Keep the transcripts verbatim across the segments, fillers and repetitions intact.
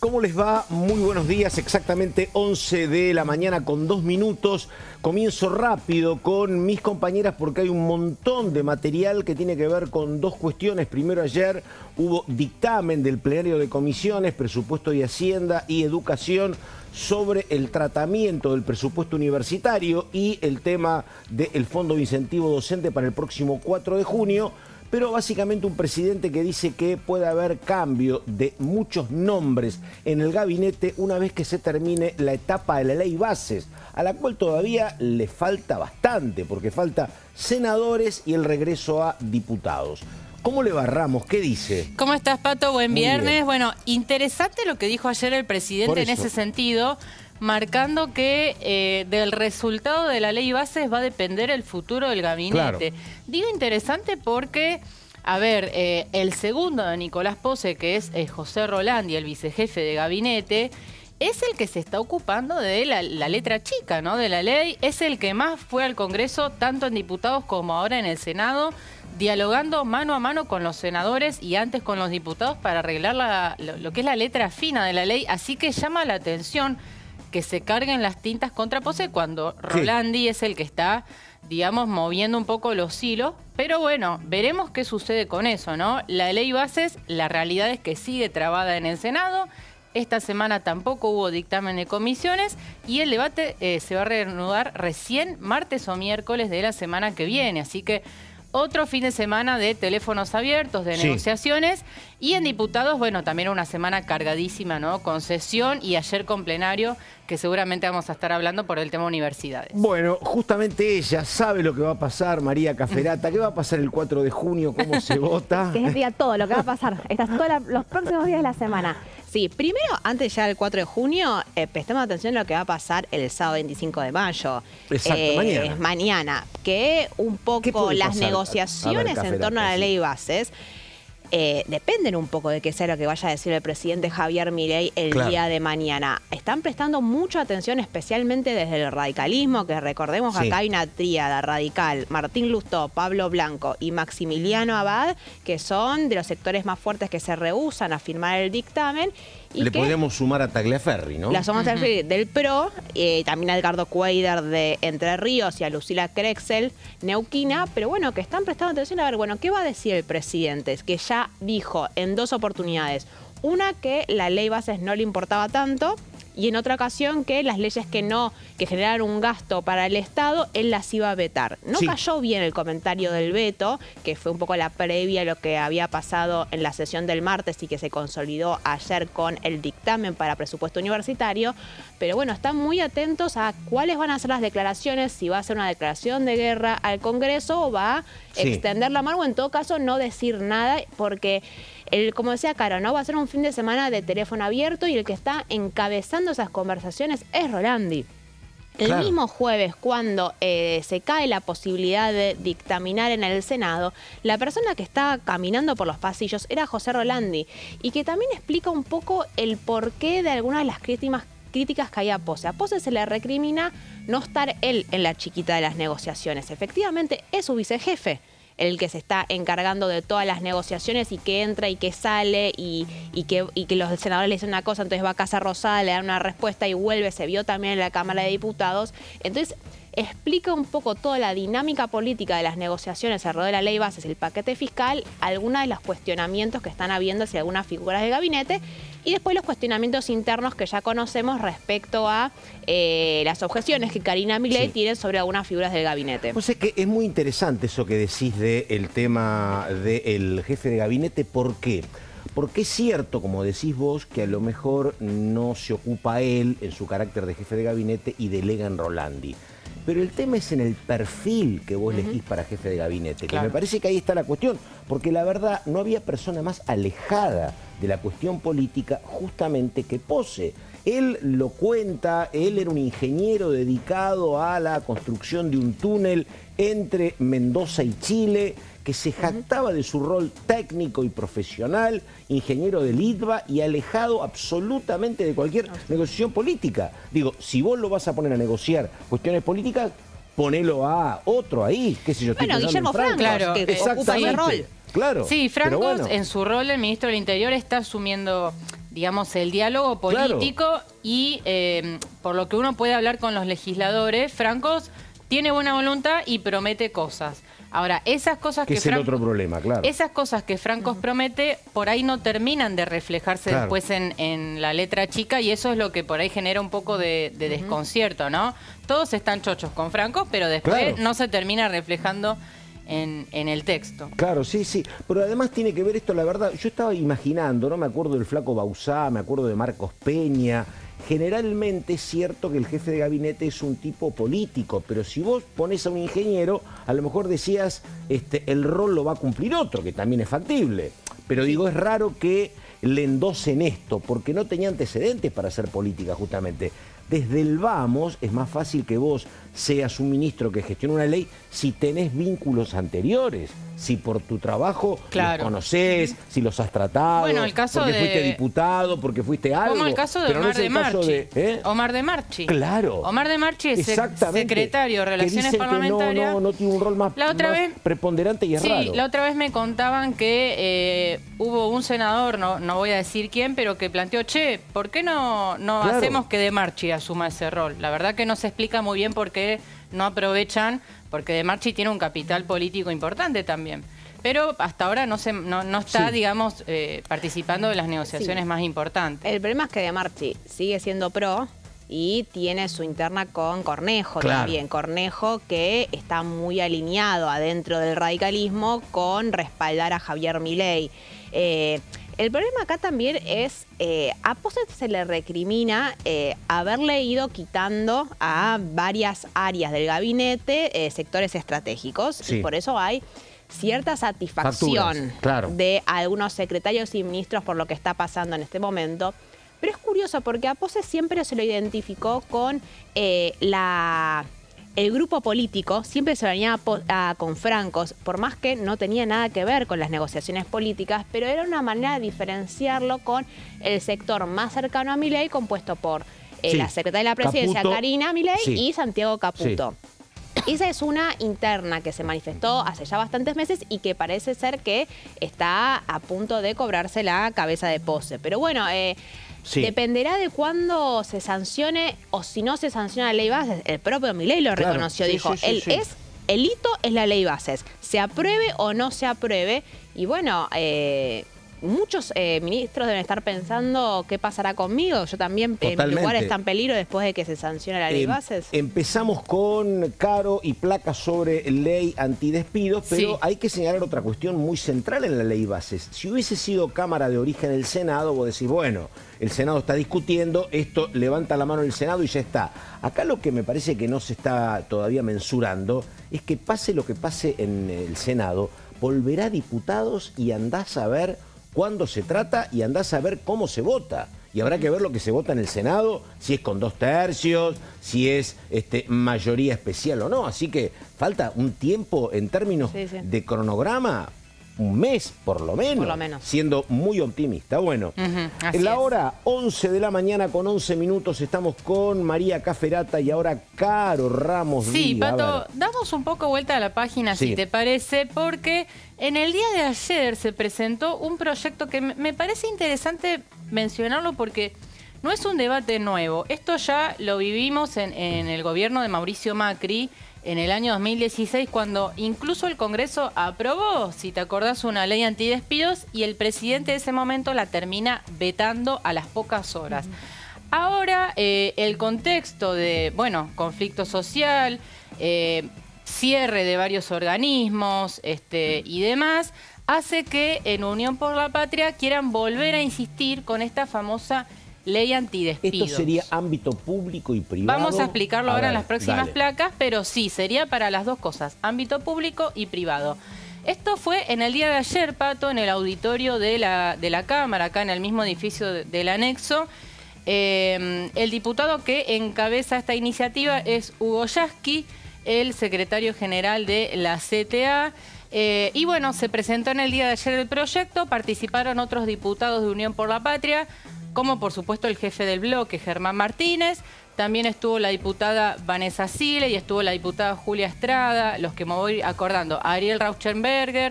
¿Cómo les va? Muy buenos días, exactamente once de la mañana con dos minutos. Comienzo rápido con mis compañeras porque hay un montón de material que tiene que ver con dos cuestiones. Primero, ayer hubo dictamen del plenario de comisiones, presupuesto y Hacienda y Educación sobre el tratamiento del presupuesto universitario y el tema del Fondo de Incentivo Docente para el próximo cuatro de junio. Pero básicamente un presidente que dice que puede haber cambio de muchos nombres en el gabinete una vez que se termine la etapa de la ley bases, a la cual todavía le falta bastante, porque falta senadores y el regreso a diputados. ¿Cómo le va, Ramos? ¿Qué dice? ¿Cómo estás, Pato? Buen Muy viernes. bien. Bueno, interesante lo que dijo ayer el presidente en ese sentido, marcando que eh, del resultado de la ley bases va a depender el futuro del gabinete. Claro. Digo interesante porque, a ver, eh, el segundo de Nicolás Pose, que es eh, José Rolandi, el vicejefe de gabinete, es el que se está ocupando de la, la letra chica, ¿no? De la ley. Es el que más fue al Congreso, tanto en diputados como ahora en el Senado, dialogando mano a mano con los senadores y antes con los diputados para arreglar la, lo, lo que es la letra fina de la ley. Así que llama la atención que se carguen las tintas contra Pose cuando Rolandi sí. es el que está, digamos, moviendo un poco los hilos. Pero bueno, veremos qué sucede con eso, ¿no? La ley bases, la realidad es que sigue trabada en el Senado. Esta semana tampoco hubo dictamen de comisiones y el debate eh, se va a reanudar recién martes o miércoles de la semana que viene. Así que otro fin de semana de teléfonos abiertos, de sí. negociaciones. Y en diputados, bueno, también una semana cargadísima, ¿no? Con sesión y ayer con plenario, que seguramente vamos a estar hablando por el tema universidades. Bueno, justamente ella sabe lo que va a pasar, María Caferata. ¿Qué va a pasar el cuatro de junio? ¿Cómo se vota? Que es día todo lo que va a pasar. Estas todos los próximos días de la semana. Sí, primero, antes ya del cuatro de junio, eh, prestemos atención a lo que va a pasar el sábado veinticinco de mayo. Exacto, eh, mañana. Mañana, que un poco las pasar? negociaciones a ver, en torno a la ley bases eh, dependen un poco de qué sea lo que vaya a decir el presidente Javier Milei el claro. día de mañana. Están prestando mucha atención, especialmente desde el radicalismo, que recordemos que sí. acá hay una tríada radical, Martín Lustó, Pablo Blanco y Maximiliano Abad, que son de los sectores más fuertes que se rehúsan a firmar el dictamen. Y Le podemos sumar a Tagliaferri, ¿no? La sumamos a Tagliaferri del P R O, eh, también a Edgardo Cuéllar de Entre Ríos y a Lucila Krexel, neuquina, pero bueno, que están prestando atención a ver, bueno, ¿qué va a decir el presidente? Es que ya dijo en dos oportunidades, una que la ley bases no le importaba tanto, y en otra ocasión que las leyes que no, que generaron un gasto para el Estado, él las iba a vetar. No sí. cayó bien el comentario del veto, que fue un poco la previa a lo que había pasado en la sesión del martes y que se consolidó ayer con el dictamen para presupuesto universitario. Pero bueno, están muy atentos a cuáles van a ser las declaraciones, si va a ser una declaración de guerra al Congreso o va a sí. extender la mano o en todo caso no decir nada, porque el, como decía Caro, ¿no? Va a ser un fin de semana de teléfono abierto y el que está encabezando esas conversaciones es Rolandi. El claro. mismo jueves, cuando eh, se cae la posibilidad de dictaminar en el Senado, la persona que estaba caminando por los pasillos era José Rolandi, y que también explica un poco el porqué de algunas de las críticas, críticas que hay a Pose. A Pose se le recrimina no estar él en la chiquita de las negociaciones. Efectivamente, es su vicejefe el que se está encargando de todas las negociaciones y que entra y que sale y, y, que, y que los senadores le dicen una cosa, entonces va a Casa Rosada, le dan una respuesta y vuelve, se vio también en la Cámara de Diputados. Entonces explica un poco toda la dinámica política de las negociaciones alrededor de la ley bases, el paquete fiscal, algunos de los cuestionamientos que están habiendo hacia algunas figuras del gabinete y después los cuestionamientos internos que ya conocemos respecto a eh, las objeciones que Karina Milei sí. tiene sobre algunas figuras del gabinete. Pues es que es muy interesante eso que decís del tema del jefe de gabinete. ¿Por qué? Porque es cierto, como decís vos, que a lo mejor no se ocupa él en su carácter de jefe de gabinete y delega en Rolandi. Pero el tema es en el perfil que vos uh-huh. elegís para jefe de gabinete, claro. que me parece que ahí está la cuestión, porque la verdad no había persona más alejada de la cuestión política justamente que Pose. Él lo cuenta, él era un ingeniero dedicado a la construcción de un túnel entre Mendoza y Chile, que se jactaba de su rol técnico y profesional, ingeniero del I T B A y alejado absolutamente de cualquier negociación política. Digo, si vos lo vas a poner a negociar cuestiones políticas, ponelo a otro ahí, qué sé yo. Bueno, Guillermo Franco, claro, que ocupa ese rol. Claro. Sí, Franco, bueno. en su rol, el ministro del Interior está asumiendo digamos, el diálogo político claro. y eh, por lo que uno puede hablar con los legisladores, Francos tiene buena voluntad y promete cosas. Ahora, esas cosas que, que es el otro problema, claro. Esas cosas que Francos uh-huh. promete, por ahí no terminan de reflejarse claro. después en, en la letra chica, y eso es lo que por ahí genera un poco de, de uh-huh. desconcierto, ¿no? Todos están chochos con Francos, pero después claro. no se termina reflejando en, en el texto. Claro, sí, sí. Pero además tiene que ver esto, la verdad, yo estaba imaginando, ¿no? Me acuerdo del Flaco Bauzá, me acuerdo de Marcos Peña. Generalmente es cierto que el jefe de gabinete es un tipo político, pero si vos pones a un ingeniero, a lo mejor decías, este, el rol lo va a cumplir otro, que también es factible. Pero digo, es raro que le endosen esto, porque no tenía antecedentes para hacer política justamente. Desde el vamos es más fácil que vos seas un ministro que gestione una ley si tenés vínculos anteriores, si por tu trabajo claro. los conocés, si los has tratado, bueno, el caso porque de... fuiste diputado, porque fuiste algo. Como el caso de pero Omar no es de el caso Marchi. De, ¿eh? Omar de Marchi. Claro. Omar de Marchi es secretario de Relaciones Parlamentarias. No, no, no tiene un rol más, la otra más vez, preponderante y es sí, raro. La otra vez me contaban que eh, hubo un senador, no, no voy a decir quién, pero que planteó, che, ¿por qué no, no claro. hacemos que de Marchi asuma ese rol? La verdad que no se explica muy bien por qué no aprovechan, porque de Marchi tiene un capital político importante también. Pero hasta ahora no se no, no está, sí. digamos, eh, participando de las negociaciones sí. más importantes. El problema es que de Marchi sigue siendo pro y tiene su interna con Cornejo claro. también. Cornejo que está muy alineado adentro del radicalismo con respaldar a Javier Milei. Eh, El problema acá también es, eh, a Pose se le recrimina eh, haberle ido quitando a varias áreas del gabinete eh, sectores estratégicos sí. y por eso hay cierta satisfacción Facturas, claro. de algunos secretarios y ministros por lo que está pasando en este momento. Pero es curioso porque a Pose siempre se lo identificó con eh, la... El grupo político siempre se venía a, a, con Francos, por más que no tenía nada que ver con las negociaciones políticas, pero era una manera de diferenciarlo con el sector más cercano a Milei, compuesto por eh, sí. la secretaria de la Presidencia, Caputo. Karina Milei, sí. y Santiago Caputo. Sí. Esa es una interna que se manifestó hace ya bastantes meses y que parece ser que está a punto de cobrarse la cabeza de Pose. Pero bueno... Eh, Sí. Dependerá de cuándo se sancione o si no se sanciona la ley bases. El propio Milei lo claro. reconoció, sí, dijo, sí, sí, él sí. es, el hito es la ley bases, se apruebe o no se apruebe. Y bueno, eh, muchos eh, ministros deben estar pensando qué pasará conmigo. Yo también, en mi lugar está en peligro después de que se sancione la ley eh, bases. Empezamos con Caro y placas sobre ley antidespidos, pero sí. hay que señalar otra cuestión muy central en la ley bases. Si hubiese sido Cámara de Origen del Senado, vos decís, bueno, el Senado está discutiendo, esto levanta la mano el Senado y ya está. Acá lo que me parece que no se está todavía mensurando es que pase lo que pase en el Senado, volverá a diputados y andás a ver cuándo se trata y andás a ver cómo se vota. Y habrá que ver lo que se vota en el Senado, si es con dos tercios, si es este, mayoría especial o no. Así que falta un tiempo en términos sí, sí. de cronograma, un mes por lo menos, por lo menos. siendo muy optimista. Bueno, uh-huh, en la hora once de la mañana con once minutos estamos con María Caferata y ahora Caro Ramos. Sí, Díaz. Pato, damos un poco vuelta a la página sí. si te parece, porque en el día de ayer se presentó un proyecto que me parece interesante mencionarlo porque no es un debate nuevo. Esto ya lo vivimos en, en el gobierno de Mauricio Macri en el año dos mil dieciséis, cuando incluso el Congreso aprobó, si te acordás, una ley antidespidos y el presidente de ese momento la termina vetando a las pocas horas. Uh-huh. Ahora, eh, el contexto de, bueno, conflicto social, eh, cierre de varios organismos este, y demás, hace que en Unión por la Patria quieran volver a insistir con esta famosa ley antidespidos. Esto sería ámbito público y privado. Vamos a explicarlo a ahora ver, en las próximas dale. placas, pero sí, sería para las dos cosas, ámbito público y privado. Esto fue en el día de ayer, Pato, en el auditorio de la, de la Cámara, acá en el mismo edificio de, del anexo. Eh, el diputado que encabeza esta iniciativa es Hugo Yasky, el secretario general de la C T A. Eh, y bueno, se presentó en el día de ayer el proyecto, participaron otros diputados de Unión por la Patria, como por supuesto el jefe del bloque, Germán Martínez, también estuvo la diputada Vanessa Sile y estuvo la diputada Julia Estrada, los que me voy acordando, Ariel Rauschenberger,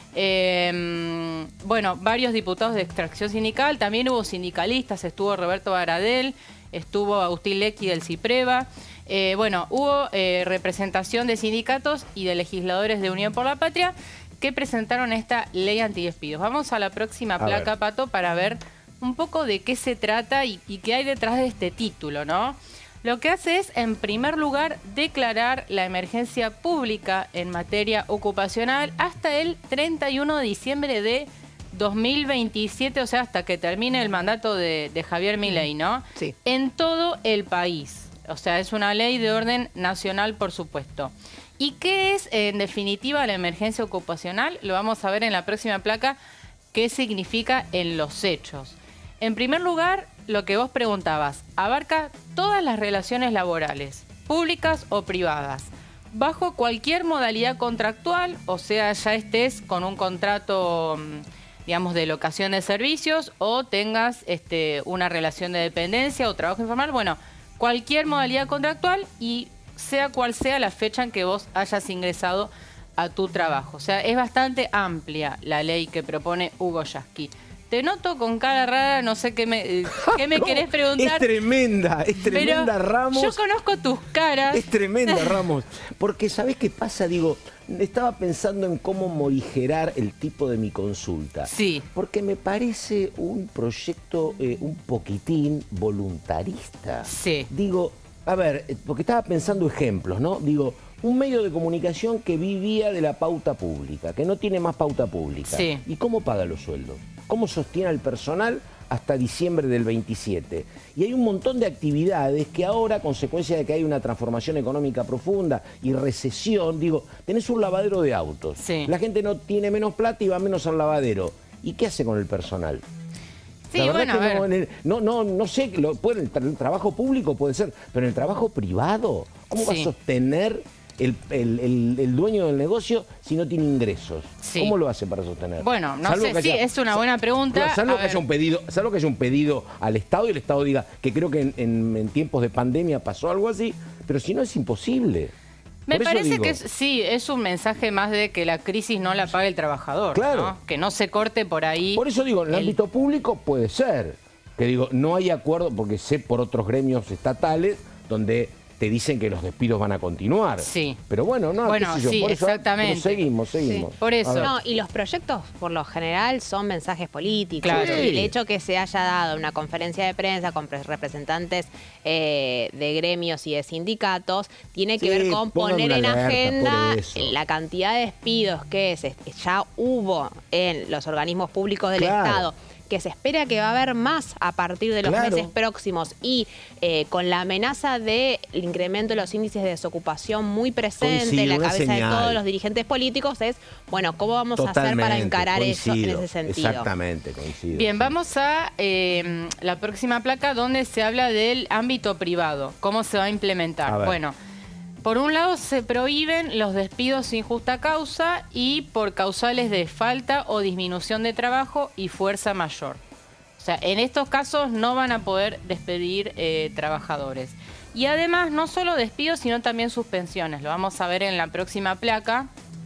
Eh, bueno, varios diputados de extracción sindical, también hubo sindicalistas, estuvo Roberto Baradel, estuvo Agustín Lecqui del CIPREVA. Eh, bueno, hubo eh, representación de sindicatos y de legisladores de Unión por la Patria que presentaron esta ley antidespidos. Vamos a la próxima A placa, ver. Pato, para ver un poco de qué se trata y, y qué hay detrás de este título, ¿no? Lo que hace es, en primer lugar, declarar la emergencia pública en materia ocupacional hasta el treinta y uno de diciembre de dos mil veintisiete, o sea, hasta que termine el mandato de, de Javier Milei, ¿no? Sí. En todo el país. O sea, es una ley de orden nacional, por supuesto. ¿Y qué es, en definitiva, la emergencia ocupacional? Lo vamos a ver en la próxima placa, qué significa en los hechos. En primer lugar, lo que vos preguntabas, abarca todas las relaciones laborales, públicas o privadas, bajo cualquier modalidad contractual, o sea, ya estés con un contrato, digamos, de locación de servicios o tengas este, una relación de dependencia o trabajo informal, bueno, cualquier modalidad contractual y sea cual sea la fecha en que vos hayas ingresado a tu trabajo. O sea, es bastante amplia la ley que propone Hugo Yasky. Te noto con cara rara, no sé qué me, qué me querés preguntar. Es tremenda, es tremenda, pero Ramos. yo conozco tus caras. Es tremenda, Ramos. Porque, ¿sabés qué pasa? Digo, estaba pensando en cómo morigerar el tipo de mi consulta. Sí. Porque me parece un proyecto eh, un poquitín voluntarista. Sí. Digo, a ver, eh, porque estaba pensando ejemplos, ¿no? Digo, un medio de comunicación que vivía de la pauta pública, que no tiene más pauta pública. Sí. ¿Y cómo paga los sueldos? ¿Cómo sostiene al personal hasta diciembre del veintisiete? Y hay un montón de actividades que ahora, a consecuencia de que hay una transformación económica profunda y recesión, digo, tenés un lavadero de autos. Sí. La gente no tiene menos plata y va menos al lavadero. ¿Y qué hace con el personal? Sí, La verdad bueno, es que a no, ver. en el- no, no, no sé, lo, puede, el, tra- el trabajo público puede ser, pero en el trabajo privado, ¿cómo va a Sí. sostener el, el- el- el dueño del negocio si no tiene ingresos? Sí. ¿Cómo lo hace para sostener? Bueno, no Salvo sé, que sí, haya- es una buena pregunta. Claro, salvo A que ver. haya un pedido, salvo que haya un pedido al Estado y el Estado diga que creo que en, en- en tiempos de pandemia pasó algo así, pero si no es imposible. Me Por eso parece digo, que es- sí, es un mensaje más de que la crisis no la pague el trabajador, Claro. ¿no? Que no se corte por ahí. Por eso digo, en el, el- ámbito público puede ser. Que digo, no hay acuerdo, porque sé por otros gremios estatales donde te dicen que los despidos van a continuar. Sí. Pero bueno, no, Bueno, qué sé yo, sí, por eso, exactamente. pero seguimos, seguimos. Por eso. A ver. No, y los proyectos, por lo general, son mensajes políticos. Claro. Y el hecho que se haya dado una conferencia de prensa con pre- representantes eh, de gremios y de sindicatos, tiene que Sí, ver con pongan poner una en alerta agenda por eso. la cantidad de despidos que se- ya hubo en los organismos públicos del Claro. Estado, que se espera que va a haber más a partir de los Claro. meses próximos y eh, con la amenaza del incremento de los índices de desocupación muy presente Coincido, en la una cabeza señal. de todos los dirigentes políticos, es, bueno, ¿cómo vamos a hacer para Totalmente, encarar eso en coincido, ese sentido? Exactamente, coincido. Bien, sí. vamos a eh, la próxima placa donde se habla del ámbito privado, cómo se va a implementar. A ver. Bueno, por un lado se prohíben los despidos sin justa causa y por causales de falta o disminución de trabajo y fuerza mayor. O sea, en estos casos no van a poder despedir eh, trabajadores. Y además, no solo despidos, sino también suspensiones. Lo vamos a ver en la próxima placa.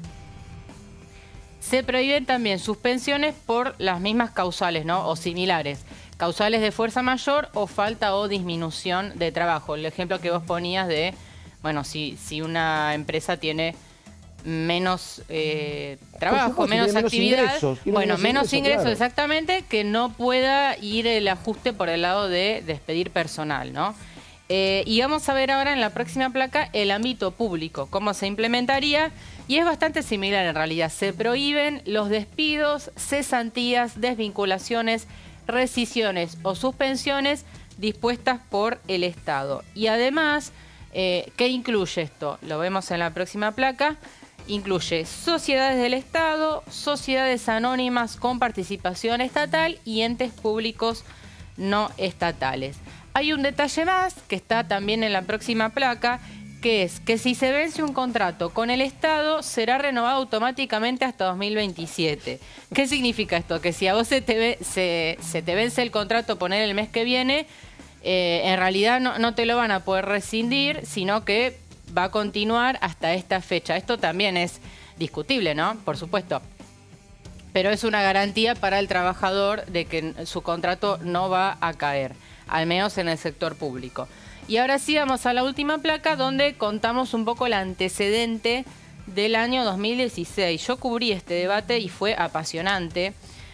Se prohíben también suspensiones por las mismas causales, ¿no? O similares. Causales de fuerza mayor o falta o disminución de trabajo. El ejemplo que vos ponías de, bueno, si, si una empresa tiene menos eh, trabajo, supuesto, menos tiene menos actividad, ingresos, tiene bueno, menos menos ingresos, ingresos, claro. exactamente, que no pueda ir el ajuste por el lado de despedir personal, ¿no? Eh, y vamos a ver ahora en la próxima placa el ámbito público, cómo se implementaría, y es bastante similar en realidad. Se prohíben los despidos, cesantías, desvinculaciones, rescisiones o suspensiones dispuestas por el Estado. Y además, eh, ¿qué incluye esto? Lo vemos en la próxima placa. Incluye sociedades del Estado, sociedades anónimas con participación estatal y entes públicos no estatales. Hay un detalle más que está también en la próxima placa, que es que si se vence un contrato con el Estado, será renovado automáticamente hasta dos mil veintisiete. ¿Qué significa esto? Que si a vos se te, ve- se, se te vence el contrato, poner el mes que viene, eh, en realidad no, no te lo van a poder rescindir, sino que va a continuar hasta esta fecha. Esto también es discutible, ¿no? Por supuesto. pero es una garantía para el trabajador de que su contrato no va a caer, al menos en el sector público. Y ahora sí vamos a la última placa, donde contamos un poco el antecedente del año dos mil dieciséis. Yo cubrí este debate y fue apasionante,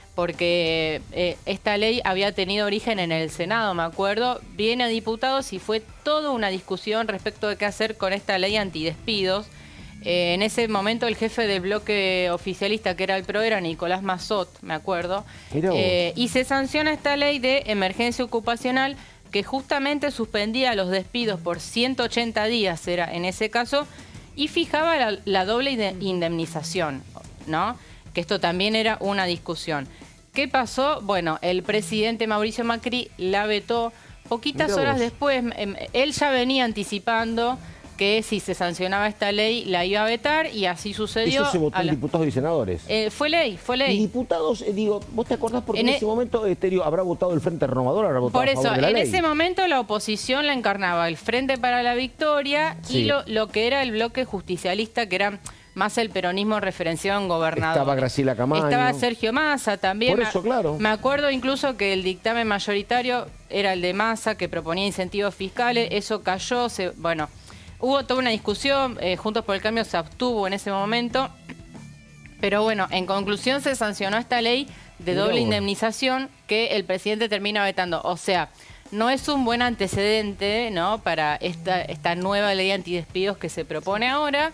porque eh, esta ley había tenido origen en el Senado, me acuerdo, viene a diputados y fue toda una discusión respecto de qué hacer con esta ley antidespidos. Eh, en ese momento el jefe del bloque oficialista, que era el PRO, era Nicolás Massot, me acuerdo, eh, y se sanciona esta ley de emergencia ocupacional que justamente suspendía los despidos por ciento ochenta días, era en ese caso, y fijaba la, la doble indemnización, ¿no? Que esto también era una discusión. ¿Qué pasó? Bueno, el presidente Mauricio Macri la vetó. Poquitas horas después, él ya venía anticipando que si se sancionaba esta ley la iba a vetar, y así sucedió. Eso se votó en la... diputados y senadores. Eh, fue ley, fue ley. Y diputados, eh, digo, ¿vos te acordás? Porque en, en ese e... momento Estéreo habrá votado el Frente Renovador, habrá votado Por a eso, favor de la en ley. ese momento la oposición la encarnaba el Frente para la Victoria, sí, y lo, lo que era el bloque justicialista, que era más el peronismo referenciado en gobernador. Estaba Graciela Camaño. Estaba Sergio Massa también. Por eso, claro. Me acuerdo incluso que el dictamen mayoritario era el de Massa, que proponía incentivos fiscales. Eso cayó, se, bueno, hubo toda una discusión. eh, Juntos por el Cambio se abstuvo en ese momento. Pero bueno, en conclusión se sancionó esta ley de doble no. indemnización que el presidente termina vetando. O sea, no es un buen antecedente, ¿no?, para esta, esta nueva ley antidespidos que se propone ahora.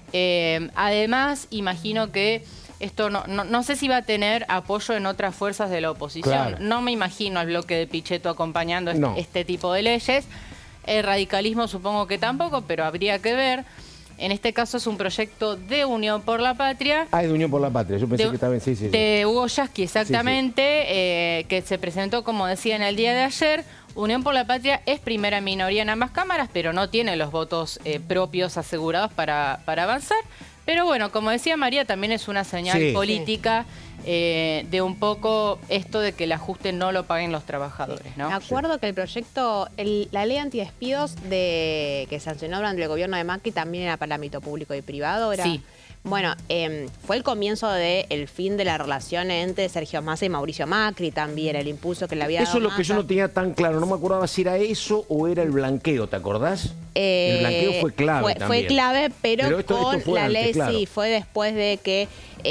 Eh, además, imagino que esto no, no, no sé si va a tener apoyo en otras fuerzas de la oposición. Claro. No me imagino al bloque de Pichetto acompañando este, no. este tipo de leyes. El radicalismo supongo que tampoco, pero habría que ver. En este caso es un proyecto de Unión por la Patria. Ah, es de Unión por la Patria. Yo pensé de, que estaba en sí, sí, sí. De Hugo Yasky, exactamente, sí, sí. Eh, que se presentó, como decía, en el día de ayer. Unión por la Patria es primera minoría en ambas cámaras, pero no tiene los votos eh, propios asegurados para, para avanzar. Pero bueno, como decía María, también es una señal sí, política sí. Eh, de un poco esto de que el ajuste no lo paguen los trabajadores, ¿no? Me acuerdo sí. que el proyecto, el, la ley antidespidos de, que sancionó durante el gobierno de Macri también era para el ámbito público y privado, ¿era? Sí. Bueno, eh, fue el comienzo del fin de la relación entre Sergio Massa y Mauricio Macri también, el impulso que le había dado Eso es lo Massa. que yo no tenía tan claro, no me acordaba si era eso o era el blanqueo, ¿te acordás? Eh, el blanqueo fue clave fue, también. Fue clave, pero, pero esto, con esto la antes, ley claro. sí, fue después de que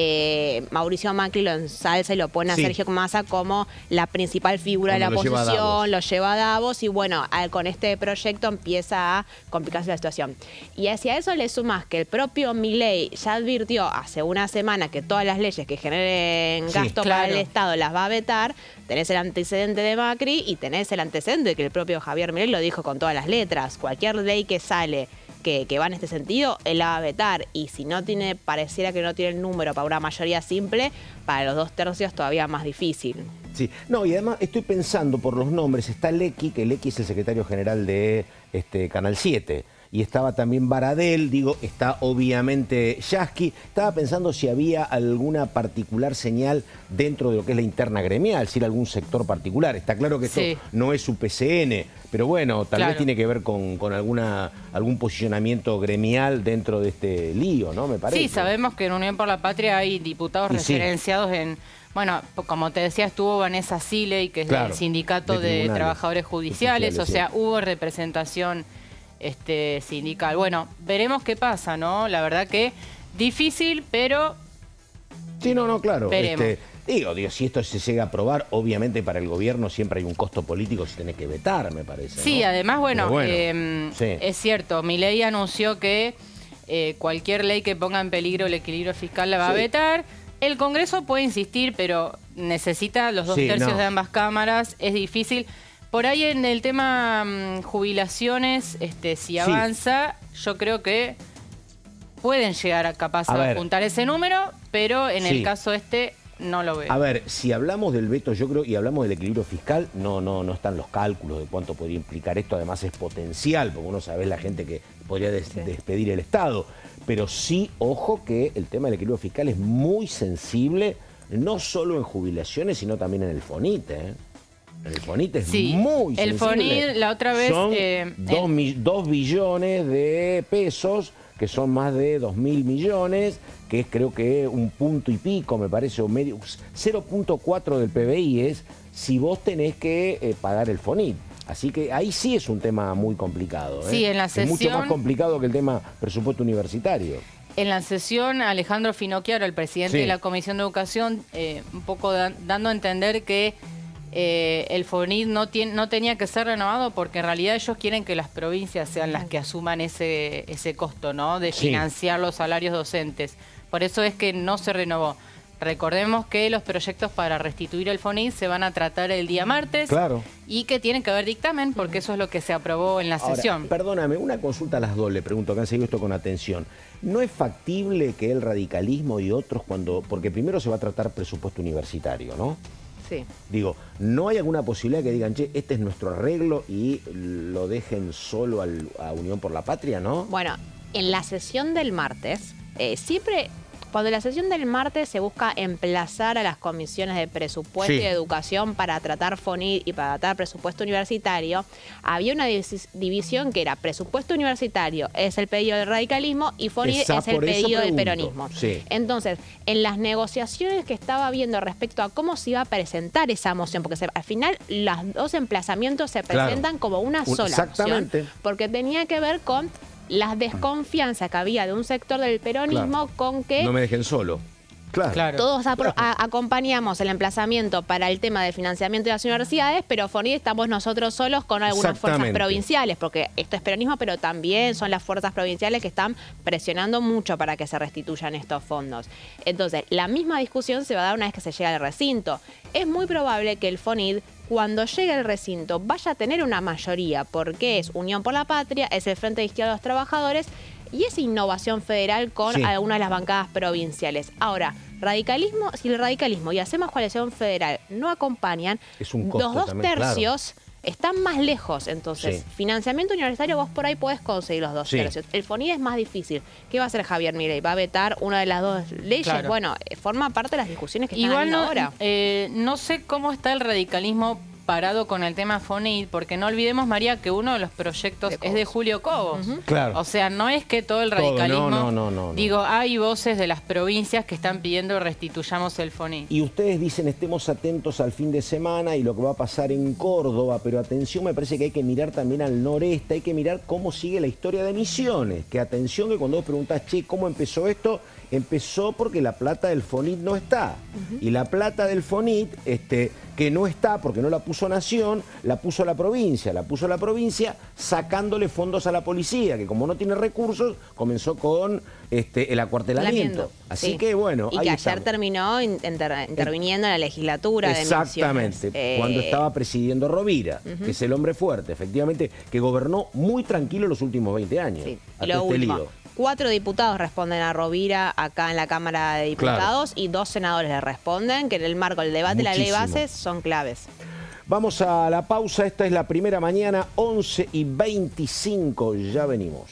eh, Mauricio Macri lo ensalza y lo pone sí. a Sergio Massa como la principal figura Cuando de la oposición, lo lleva a Davos y bueno, al, con este proyecto empieza a complicarse la situación. Y hacia eso le sumas que el propio Milei ya advirtió hace una semana que todas las leyes que generen sí, gasto claro. para el Estado las va a vetar. Tenés el antecedente de Macri y tenés el antecedente de que el propio Javier Milei lo dijo con todas las letras. Cualquier ley que sale que, que va en este sentido, él la va a vetar. Y si no tiene, pareciera que no tiene el número para una mayoría simple, para los dos tercios todavía más difícil. Sí, no, y además estoy pensando por los nombres, está Lecky, que Lecky es el secretario general de este, Canal siete. Y estaba también Baradel, digo, está obviamente Yasky. Estaba pensando si había alguna particular señal dentro de lo que es la interna gremial, si era algún sector particular. Está claro que esto sí. no es U P C N, pero bueno, tal claro. vez tiene que ver con, con alguna, algún posicionamiento gremial dentro de este lío, ¿no? Me parece. Sí, sabemos que en Unión por la Patria hay diputados y referenciados sí. en... Bueno, como te decía, estuvo Vanessa Siley, que es claro, del Sindicato de, de Trabajadores Judiciales, judiciales o sea, sí. hubo representación... Este, sindical. Bueno, veremos qué pasa, ¿no? La verdad que difícil, pero... Sí, no, no, claro. Veremos. Este, digo, digo, si esto se llega a aprobar, obviamente para el gobierno siempre hay un costo político si tenés que vetar, me parece. Sí, ¿no? además, bueno, bueno eh, sí. es cierto, Milei anunció que eh, cualquier ley que ponga en peligro el equilibrio fiscal la va sí. a vetar. El Congreso puede insistir, pero necesita los dos sí, tercios no. de ambas cámaras, es difícil. Por ahí en el tema um, jubilaciones, este, si avanza, sí. yo creo que pueden llegar a capaz a, a juntar ese número, pero en sí. el caso este no lo veo. A ver, si hablamos del veto, yo creo, y hablamos del equilibrio fiscal, no, no, no están los cálculos de cuánto podría implicar esto, además es potencial, porque uno sabe la gente que podría des sí. despedir el Estado. Pero sí, ojo que el tema del equilibrio fiscal es muy sensible, no solo en jubilaciones, sino también en el FONIT, ¿eh? El FONIT es sí, muy sensible. El FONIT, la otra vez... Son eh, dos, el... dos billones de pesos que son más de dos mil millones, que es creo que un punto y pico, me parece, o medio, cero punto cuatro del P B I es si vos tenés que eh, pagar el FONIT. Así que ahí sí es un tema muy complicado. ¿eh? Sí, en la sesión... Es mucho más complicado que el tema presupuesto universitario. En la sesión, Alejandro Finocchiaro, el presidente Sí. de la Comisión de Educación, eh, un poco da, dando a entender que eh, el FONIT no, tiene, no tenía que ser renovado porque en realidad ellos quieren que las provincias sean las que asuman ese, ese costo, ¿no? De Sí. financiar los salarios docentes. Por eso es que no se renovó. Recordemos que los proyectos para restituir el FONIT se van a tratar el día martes. Claro. Y que tiene que haber dictamen porque eso es lo que se aprobó en la Ahora, sesión. perdóname, una consulta a las dos, le pregunto, que han seguido esto con atención. ¿No es factible que el radicalismo y otros cuando... Porque primero se va a tratar presupuesto universitario, ¿no? Sí. Digo, ¿no hay alguna posibilidad que digan, che, este es nuestro arreglo y lo dejen solo al, a Unión por la Patria, no? Bueno, en la sesión del martes, eh, siempre... Cuando en la sesión del martes se busca emplazar a las comisiones de presupuesto Sí. y de educación para tratar FONIT y para tratar presupuesto universitario, había una divis- división que era presupuesto universitario es el pedido del radicalismo y FONIT Esa- es el por eso pedido del pregunto. peronismo. Sí. Entonces, en las negociaciones que estaba viendo respecto a cómo se iba a presentar esa moción, porque se- al final los dos emplazamientos se Claro. presentan como una Un- sola exactamente. moción, porque tenía que ver con la desconfianza que había de un sector del peronismo Claro. con que No me dejen solo. Claro. Claro. todos apro- a- acompañamos el emplazamiento para el tema del financiamiento de las universidades, pero FONIT estamos nosotros solos con algunas fuerzas Exactamente. provinciales, porque esto es peronismo, pero también son las fuerzas provinciales que están presionando mucho para que se restituyan estos fondos. Entonces, la misma discusión se va a dar una vez que se llega al recinto. Es muy probable que el FONIT, cuando llegue al recinto, vaya a tener una mayoría, porque es Unión por la Patria, es el Frente de Izquierda de los Trabajadores, y es Innovación Federal con Sí. algunas de las bancadas provinciales. Ahora, radicalismo, si el radicalismo y Hacemos Coalición Federal no acompañan, Es un costo los dos también, tercios están más lejos. Entonces, Sí. financiamiento universitario vos por ahí podés conseguir los dos Sí. tercios. El FONIT es más difícil. ¿Qué va a hacer Javier Milei? ¿Va a vetar una de las dos leyes? Claro. Bueno, eh, forma parte de las discusiones que están Igual habiendo no, ahora. eh, no sé cómo está el radicalismo parado con el tema FONIT, porque no olvidemos, María, que uno de los proyectos De es de Cobos. Julio Cobos. Claro. O sea, no es que todo el Todo, no, radicalismo... no, no, no, no. Digo, hay voces de las provincias que están pidiendo restituyamos el FONIT. Y ustedes dicen, estemos atentos al fin de semana y lo que va a pasar en Córdoba, pero atención, me parece que hay que mirar también al noreste, hay que mirar cómo sigue la historia de Misiones. Que atención que cuando vos preguntás, che, ¿cómo empezó esto? Empezó porque la plata del FONIT no está. Y la plata del FONIT, este, que no está porque no la puso Nación, la puso la provincia. La puso la provincia sacándole fondos a la policía, que como no tiene recursos, comenzó con este, el acuartelamiento. Así Sí. que bueno, Y ahí que ayer estamos. terminó inter- interviniendo en la legislatura de Exactamente, Misiones. Eh, cuando estaba presidiendo Rovira, que es el hombre fuerte, efectivamente, que gobernó muy tranquilo los últimos veinte años. Sí. hasta Y lo este último, lío. cuatro diputados responden a Rovira acá en la Cámara de Diputados y dos senadores le responden, que en el marco del debate de la ley de Muchísimo. bases son claves. Vamos a la pausa, esta es la primera mañana, once y veinticinco, ya venimos.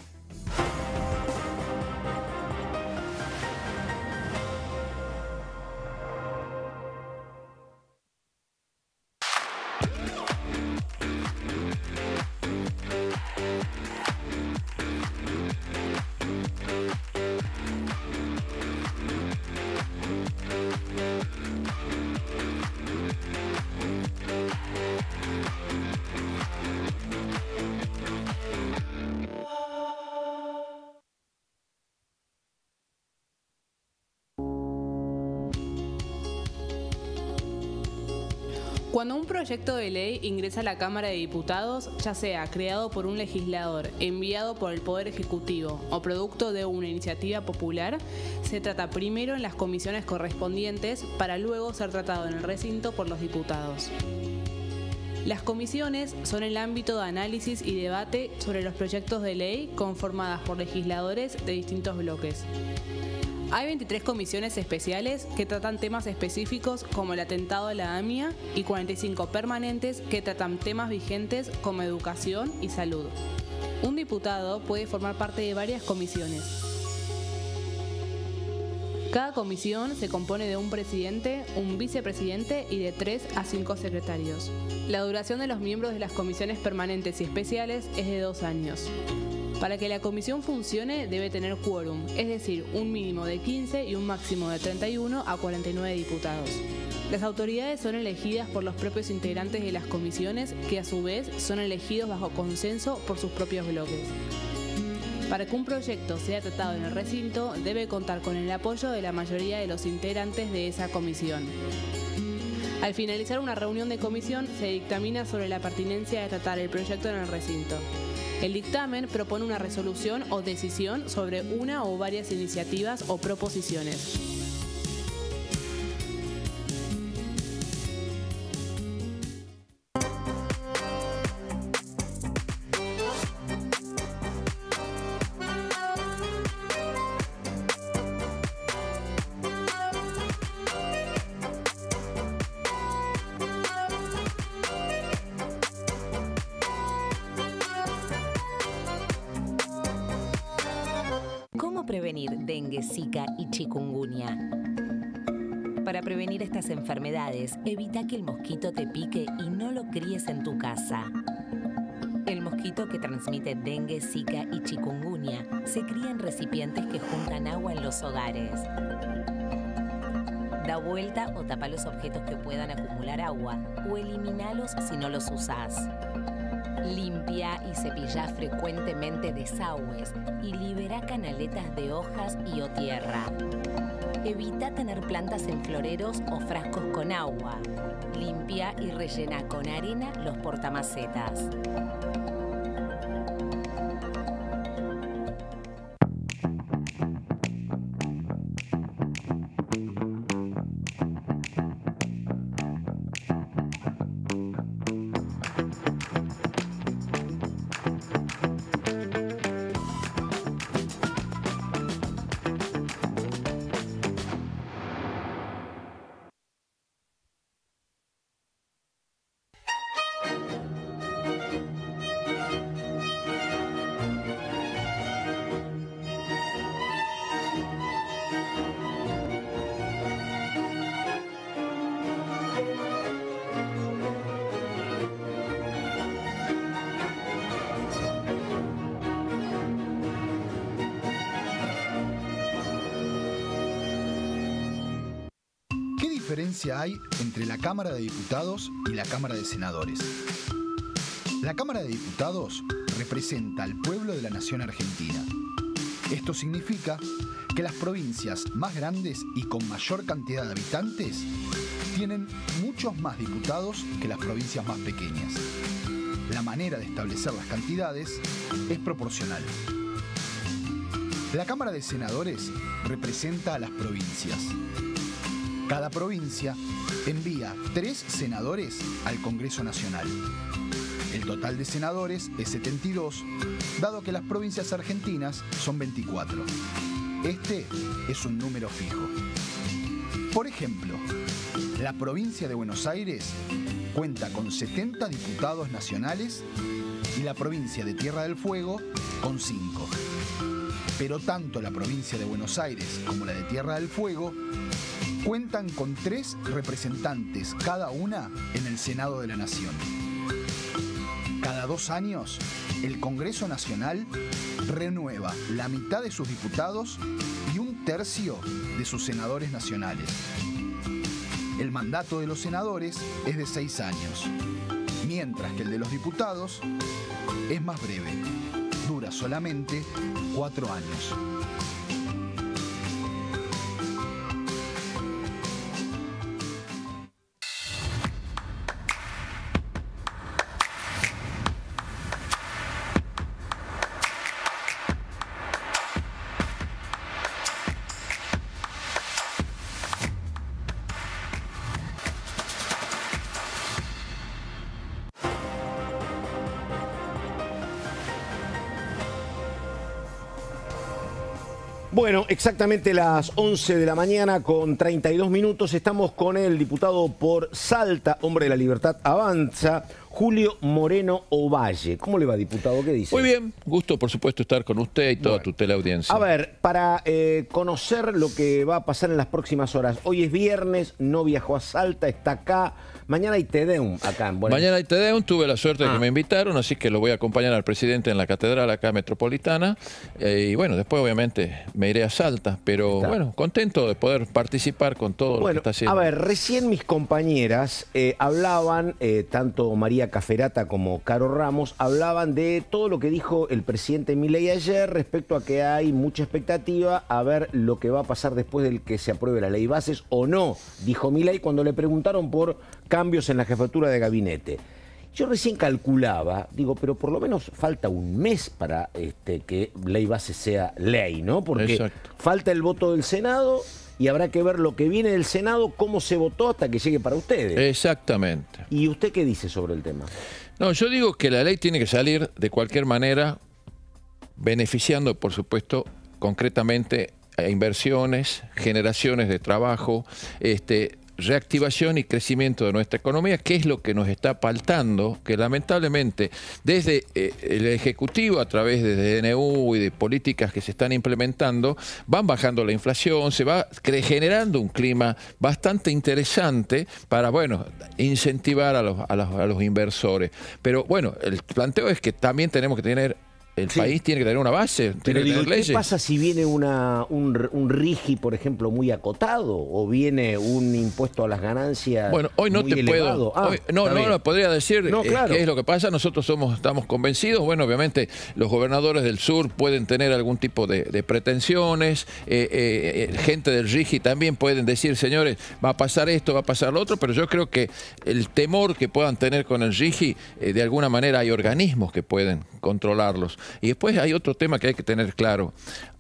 Cuando un proyecto de ley ingresa a la Cámara de Diputados, ya sea creado por un legislador, enviado por el Poder Ejecutivo o producto de una iniciativa popular, se trata primero en las comisiones correspondientes para luego ser tratado en el recinto por los diputados. Las comisiones son el ámbito de análisis y debate sobre los proyectos de ley conformadas por legisladores de distintos bloques. Hay veintitrés comisiones especiales que tratan temas específicos como el atentado a la AMIA y cuarenta y cinco permanentes que tratan temas vigentes como educación y salud. Un diputado puede formar parte de varias comisiones. Cada comisión se compone de un presidente, un vicepresidente y de tres a cinco secretarios. La duración de los miembros de las comisiones permanentes y especiales es de dos años. Para que la comisión funcione debe tener quórum, es decir, un mínimo de quince y un máximo de treinta y uno a cuarenta y nueve diputados. Las autoridades son elegidas por los propios integrantes de las comisiones, que a su vez son elegidos bajo consenso por sus propios bloques. Para que un proyecto sea tratado en el recinto, debe contar con el apoyo de la mayoría de los integrantes de esa comisión. Al finalizar una reunión de comisión, se dictamina sobre la pertinencia de tratar el proyecto en el recinto. El dictamen propone una resolución o decisión sobre una o varias iniciativas o proposiciones. Prevenir dengue, zika y chikungunya. Para prevenir estas enfermedades, evita que el mosquito te pique y no lo críes en tu casa. El mosquito que transmite dengue, zika y chikungunya se cría en recipientes que juntan agua en los hogares. Da vuelta o tapa los objetos que puedan acumular agua o eliminalos si no los usás. Limpia y cepilla frecuentemente desagües y libera canaletas de hojas y o tierra. Evita tener plantas en floreros o frascos con agua. Limpia y rellena con arena los portamacetas. ¿Qué diferencia hay entre la Cámara de Diputados y la Cámara de Senadores? La Cámara de Diputados representa al pueblo de la nación argentina. Esto significa que las provincias más grandes y con mayor cantidad de habitantes tienen muchos más diputados que las provincias más pequeñas. La manera de establecer las cantidades es proporcional. La Cámara de Senadores representa a las provincias. Cada provincia envía tres senadores al Congreso Nacional. El total de senadores es setenta y dos, dado que las provincias argentinas son veinticuatro. Este es un número fijo. Por ejemplo, la provincia de Buenos Aires cuenta con setenta diputados nacionales y la provincia de Tierra del Fuego con cinco. Pero tanto la provincia de Buenos Aires como la de Tierra del Fuego cuentan con tres representantes cada una en el Senado de la Nación. Cada dos años, el Congreso Nacional renueva la mitad de sus diputados y un tercio de sus senadores nacionales. El mandato de los senadores es de seis años, mientras que el de los diputados es más breve, dura solamente cuatro años. Bueno, exactamente las once de la mañana con treinta y dos minutos. Estamos con el diputado por Salta, Hombre de la Libertad Avanza, Julio Moreno Ovalle. ¿Cómo le va, diputado? ¿Qué dice? Muy bien, gusto por supuesto estar con usted y toda bueno. tu teleaudiencia. A ver, para eh, conocer lo que va a pasar en las próximas horas. Hoy es viernes, no viajó a Salta, está acá. Mañana hay Tedeum acá en Buenos Aires. Mañana hay Tedeum, tuve la suerte de ah. que me invitaron, así que lo voy a acompañar al presidente en la catedral acá metropolitana. Eh, y bueno, después obviamente me iré a Salta, pero está. bueno, contento de poder participar con todo bueno, lo que está haciendo. A ver, recién mis compañeras eh, hablaban, eh, tanto María Caferata como Caro Ramos, hablaban de todo lo que dijo el presidente Milei ayer respecto a que hay mucha expectativa a ver lo que va a pasar después del que se apruebe la ley bases o no, dijo Milei cuando le preguntaron por cambios en la jefatura de gabinete. Yo recién calculaba, digo, pero por lo menos falta un mes para este, que ley base sea ley, ¿no? Porque Exacto. falta el voto del Senado y habrá que ver lo que viene del Senado, cómo se votó hasta que llegue para ustedes. Exactamente. ¿Y usted qué dice sobre el tema? No, yo digo que la ley tiene que salir de cualquier manera, beneficiando, por supuesto, concretamente a inversiones, generaciones de trabajo, este... reactivación y crecimiento de nuestra economía, que es lo que nos está faltando, que lamentablemente desde eh, el Ejecutivo, a través de D N U y de políticas que se están implementando, van bajando la inflación, se va generando un clima bastante interesante para, bueno, incentivar a los, a los, a los inversores. Pero bueno, el planteo es que también tenemos que tener El sí. país tiene que tener una base, tiene Pero que digo, tener leyes. ¿qué pasa si viene una, un, un RIGI, por ejemplo, muy acotado? ¿O viene un impuesto a las ganancias Bueno, hoy no muy te elevado? puedo... Ah, hoy, no, no, no, podría decir no, claro. qué es lo que pasa. Nosotros somos, estamos convencidos. Bueno, obviamente los gobernadores del sur pueden tener algún tipo de, de pretensiones. Eh, eh, gente del RIGI también pueden decir, señores, va a pasar esto, va a pasar lo otro. Pero yo creo que el temor que puedan tener con el RIGI, eh, de alguna manera hay organismos que pueden controlarlos. Y después hay otro tema que hay que tener claro.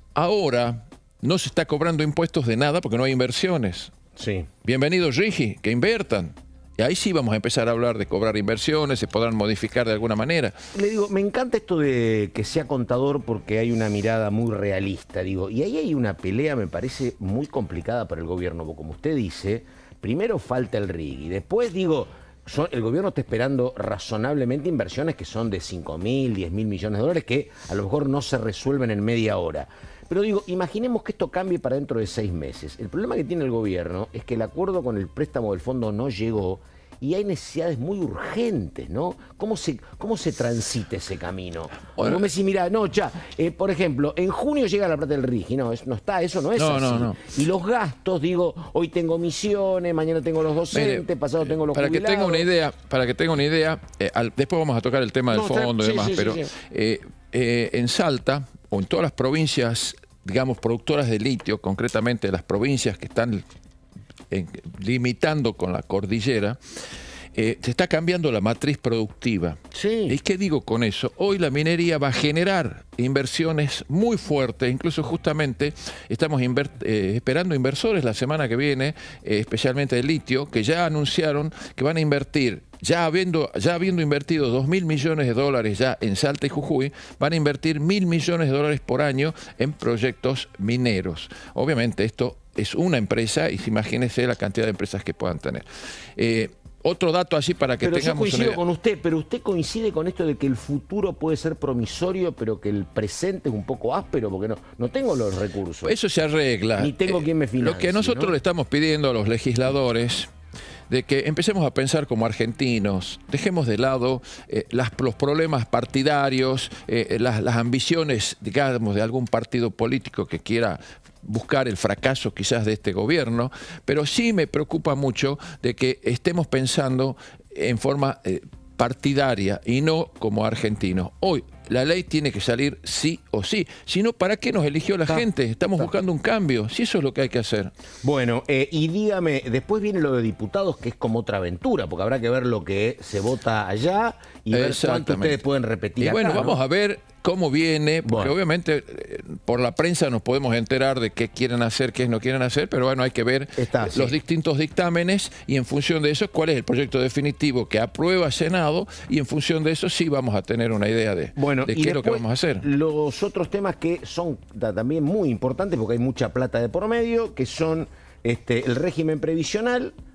Ahora no se está cobrando impuestos de nada porque no hay inversiones. Sí. Bienvenidos RIGI, que inviertan. Y ahí sí vamos a empezar a hablar de cobrar inversiones, se podrán modificar de alguna manera. Le digo, me encanta esto de que sea contador porque hay una mirada muy realista, digo, y ahí hay una pelea, me parece, muy complicada para el gobierno, porque como usted dice, primero falta el RIGI, después digo, son, el gobierno está esperando razonablemente inversiones que son de cinco mil, diez mil millones de dólares que a lo mejor no se resuelven en media hora. Pero digo, imaginemos que esto cambie para dentro de seis meses. El problema que tiene el gobierno es que el acuerdo con el préstamo del fondo no llegó y hay necesidades muy urgentes, ¿no? ¿Cómo se, cómo se transita ese camino? Bueno, vos me decís, mira, no, ya, eh, por ejemplo, en junio llega la plata del RIGI, no, es, no está, eso no es no, así. No, no. Y los gastos, digo, hoy tengo misiones, mañana tengo los docentes, Mire, pasado tengo los para jubilados. Que tenga una idea, para que tenga una idea, eh, al, después vamos a tocar el tema del no, fondo y sí, demás, sí, pero sí, sí. Eh, eh, en Salta, o en todas las provincias, digamos, productoras de litio, concretamente las provincias que están en, limitando con la cordillera, Eh, se está cambiando la matriz productiva. Sí. ¿Y qué digo con eso? Hoy la minería va a generar inversiones muy fuertes, incluso justamente estamos inver eh, esperando inversores la semana que viene, eh, especialmente de litio, que ya anunciaron que van a invertir, ya habiendo, ya habiendo invertido dos mil millones de dólares ya en Salta y Jujuy, van a invertir mil millones de dólares por año en proyectos mineros. Obviamente esto es una empresa y imagínense la cantidad de empresas que puedan tener. Eh, Otro dato así para que pero tengamos yo coincido una idea. con usted, pero usted coincide con esto de que el futuro puede ser promisorio, pero que el presente es un poco áspero, porque no, no tengo los recursos. Eso se arregla. Ni tengo eh, quien me financie. Lo que nosotros ¿no? le estamos pidiendo a los legisladores, de que empecemos a pensar como argentinos, dejemos de lado eh, las, los problemas partidarios, eh, las, las ambiciones, digamos, de algún partido político que quiera buscar el fracaso quizás de este gobierno, pero sí me preocupa mucho de que estemos pensando en forma eh, partidaria y no como argentinos. Hoy la ley tiene que salir sí o sí, si no, ¿para qué nos eligió la está, gente? Estamos está. buscando un cambio, si eso es lo que hay que hacer. Bueno, eh, y dígame, después viene lo de diputados, que es como otra aventura, porque habrá que ver lo que se vota allá y ver cuánto ustedes pueden repetir y acá, bueno, ¿no? vamos a ver cómo viene, porque bueno, obviamente eh, por la prensa nos podemos enterar de qué quieren hacer, qué no quieren hacer, pero bueno, hay que ver Está, los sí. distintos dictámenes y en función de eso, cuál es el proyecto definitivo que aprueba Senado y en función de eso sí vamos a tener una idea de, bueno, de qué es lo que vamos a hacer. Los otros temas que son también muy importantes, porque hay mucha plata de por medio, que son este, el régimen previsional,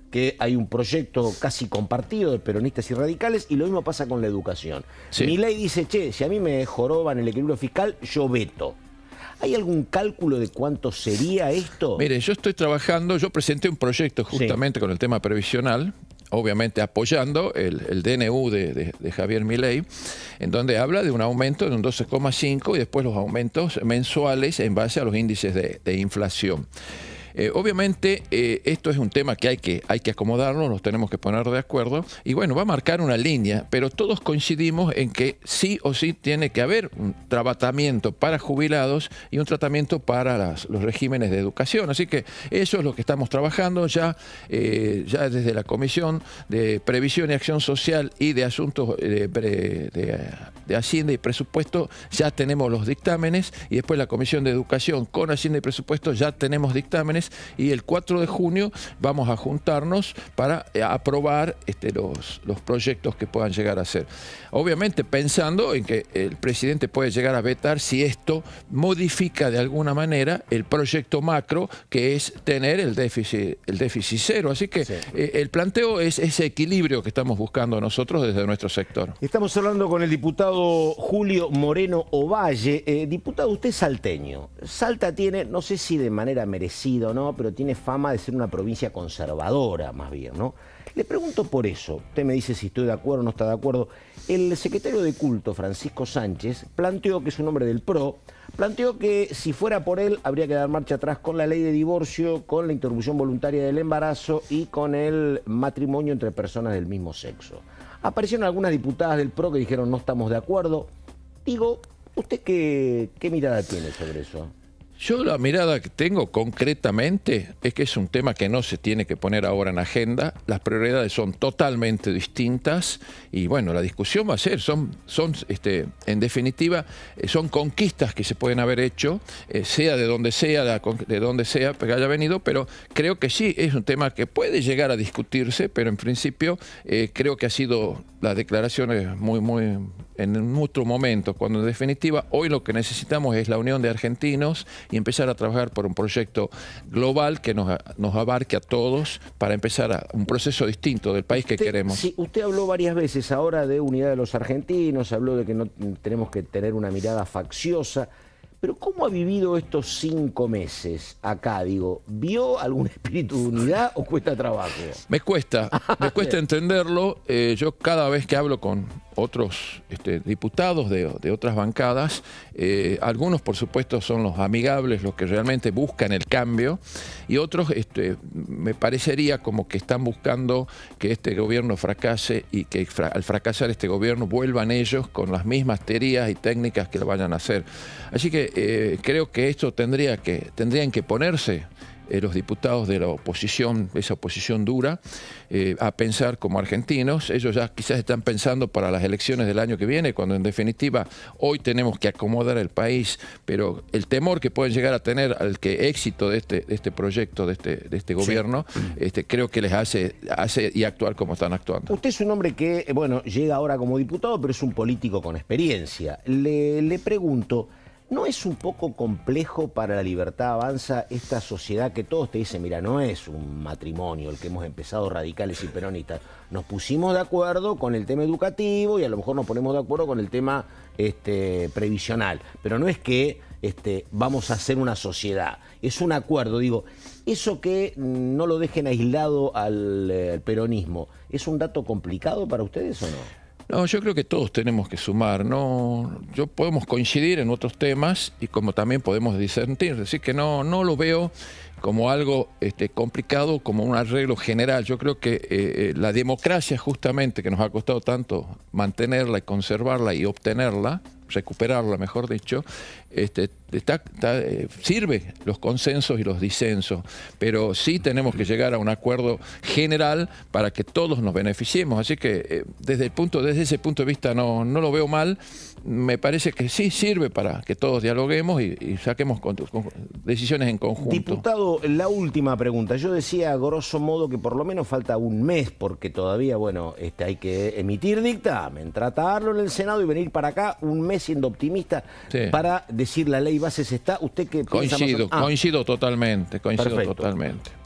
que hay un proyecto casi compartido de peronistas y radicales, y lo mismo pasa con la educación. Sí. Milei dice, che, si a mí me joroban el equilibrio fiscal, yo veto. ¿Hay algún cálculo de cuánto sería esto? Mire, yo estoy trabajando, yo presenté un proyecto justamente sí. con el tema previsional, obviamente apoyando el, el D N U de, de, de Javier Milei, en donde habla de un aumento de un doce coma cinco y después los aumentos mensuales en base a los índices de, de inflación. Eh, obviamente eh, esto es un tema que hay, que hay que acomodarnos, nos tenemos que poner de acuerdo y bueno, va a marcar una línea, pero todos coincidimos en que sí o sí tiene que haber un tratamiento para jubilados y un tratamiento para las, los regímenes de educación. Así que eso es lo que estamos trabajando ya, eh, ya desde la Comisión de Previsión y Acción Social y de Asuntos de, de, de Hacienda y Presupuesto, ya tenemos los dictámenes, y después la Comisión de Educación con Hacienda y Presupuesto ya tenemos dictámenes. Y el cuatro de junio vamos a juntarnos para aprobar este, los, los proyectos que puedan llegar a ser. Obviamente pensando en que el presidente puede llegar a vetar si esto modifica de alguna manera el proyecto macro, que es tener el déficit, el déficit cero. Así que sí. eh, el planteo es ese equilibrio que estamos buscando nosotros desde nuestro sector. Estamos hablando con el diputado Julio Moreno Ovalle. Eh, diputado, usted es salteño. Salta tiene, no sé si de manera merecida o no, pero tiene fama de ser una provincia conservadora, más bien, ¿no? Le pregunto por eso, usted me dice si estoy de acuerdo o no está de acuerdo. El secretario de Culto, Francisco Sánchez, planteó, que es un hombre del P R O, planteó que si fuera por él habría que dar marcha atrás con la ley de divorcio, con la interrupción voluntaria del embarazo y con el matrimonio entre personas del mismo sexo. Aparecieron algunas diputadas del P R O que dijeron no estamos de acuerdo. Digo, ¿usted qué, qué mirada tiene sobre eso? Yo la mirada que tengo concretamente es que es un tema que no se tiene que poner ahora en agenda. Las prioridades son totalmente distintas y bueno, la discusión va a ser, son, son este, en definitiva, son conquistas que se pueden haber hecho, eh, sea de donde sea, de donde sea que haya venido, pero creo que sí, es un tema que puede llegar a discutirse, pero en principio eh, creo que ha sido las declaraciones muy, muy en otro momento, cuando en definitiva hoy lo que necesitamos es la unión de argentinos y empezar a trabajar por un proyecto global que nos, nos abarque a todos para empezar a un proceso distinto del país que usted, queremos. Sí, usted habló varias veces ahora de unidad de los argentinos, habló de que no tenemos que tener una mirada facciosa, pero ¿cómo ha vivido estos cinco meses acá? Digo, ¿vio algún espíritu de unidad o cuesta trabajo? Me cuesta, me cuesta entenderlo. Eh, yo cada vez que hablo con otros este, diputados de, de otras bancadas, eh, algunos por supuesto son los amigables, los que realmente buscan el cambio, y otros este, me parecería como que están buscando que este gobierno fracase y que fra al fracasar este gobierno vuelvan ellos con las mismas teorías y técnicas que lo vayan a hacer. Así que eh, creo que esto tendría que, tendrían que ponerse Eh, los diputados de la oposición, esa oposición dura, eh, a pensar como argentinos. Ellos ya quizás están pensando para las elecciones del año que viene, cuando en definitiva hoy tenemos que acomodar el país, pero el temor que pueden llegar a tener al que éxito de este, de este proyecto, de este, de este gobierno, sí. este, creo que les hace, hace y actuar como están actuando. Usted es un hombre que, bueno, llega ahora como diputado, pero es un político con experiencia. Le, le pregunto, ¿no es un poco complejo para la Libertad Avanza esta sociedad que todos te dicen, mira, no es un matrimonio el que hemos empezado radicales y peronistas? Nos pusimos de acuerdo con el tema educativo y a lo mejor nos ponemos de acuerdo con el tema este, previsional, pero no es que este, vamos a hacer una sociedad, es un acuerdo. Digo, eso que no lo dejen aislado al, al peronismo, ¿es un dato complicado para ustedes o no? No, yo creo que todos tenemos que sumar, no, yo podemos coincidir en otros temas y como también podemos disentir, es decir que no, no lo veo como algo este, complicado, como un arreglo general. Yo creo que eh, la democracia justamente, que nos ha costado tanto mantenerla y conservarla y obtenerla, recuperarla, mejor dicho, este, está, está, eh, sirve los consensos y los disensos, pero sí tenemos que llegar a un acuerdo general para que todos nos beneficiemos. Así que eh, desde, el punto, desde ese punto de vista no, no lo veo mal. Me parece que sí sirve para que todos dialoguemos y, y saquemos con, con decisiones en conjunto. Diputado, la última pregunta. Yo decía, a grosso modo, que por lo menos falta un mes, porque todavía, bueno, este, hay que emitir dictamen, tratarlo en el Senado y venir para acá, un mes siendo optimista, sí, para decir la ley bases está. ¿Usted qué piensa? Coincido, más o... ah. coincido totalmente, coincido Perfecto. totalmente.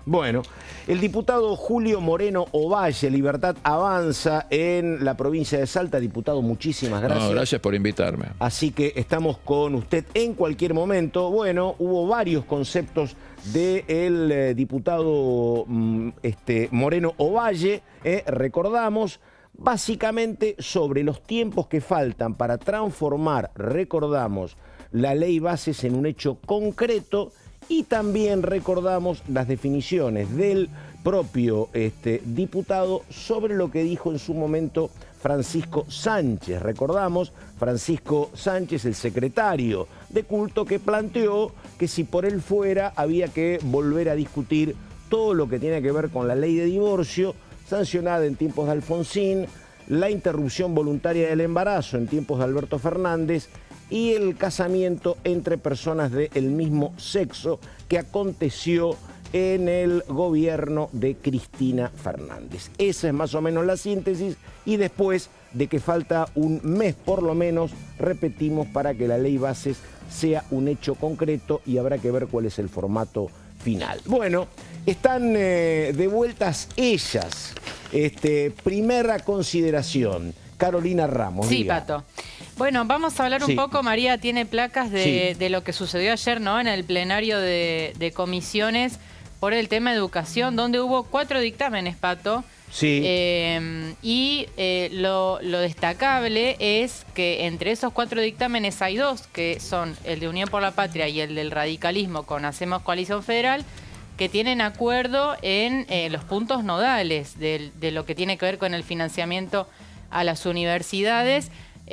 Bueno, el diputado Julio Moreno Ovalle, Libertad Avanza en la provincia de Salta. Diputado, muchísimas gracias. No, gracias por invitarme. Así que estamos con usted en cualquier momento. Bueno, hubo varios conceptos del eh, diputado mm, este, Moreno Ovalle, eh, recordamos, básicamente sobre los tiempos que faltan para transformar, recordamos, la ley bases en un hecho concreto. Y también recordamos las definiciones del propio este, diputado sobre lo que dijo en su momento Francisco Sánchez. Recordamos, Francisco Sánchez, el secretario de culto, que planteó que si por él fuera había que volver a discutir todo lo que tiene que ver con la ley de divorcio, sancionada en tiempos de Alfonsín, la interrupción voluntaria del embarazo en tiempos de Alberto Fernández, y el casamiento entre personas del mismo sexo que aconteció en el gobierno de Cristina Fernández. Esa es más o menos la síntesis, y después de que falta un mes por lo menos, repetimos, para que la ley bases sea un hecho concreto, y habrá que ver cuál es el formato final. Bueno, están eh, de vueltas ellas. Este, primera consideración, Carolina Ramos. Sí, diga. Pato. Bueno, vamos a hablar un Sí. poco, María tiene placas de, Sí. de lo que sucedió ayer, ¿no? En el plenario de, de comisiones por el tema de educación, donde hubo cuatro dictámenes, Pato. Sí. Eh, y eh, lo, lo destacable es que entre esos cuatro dictámenes hay dos, que son el de Unión por la Patria y el del radicalismo con Hacemos Coalición Federal, que tienen acuerdo en eh, los puntos nodales de, de lo que tiene que ver con el financiamiento a las universidades.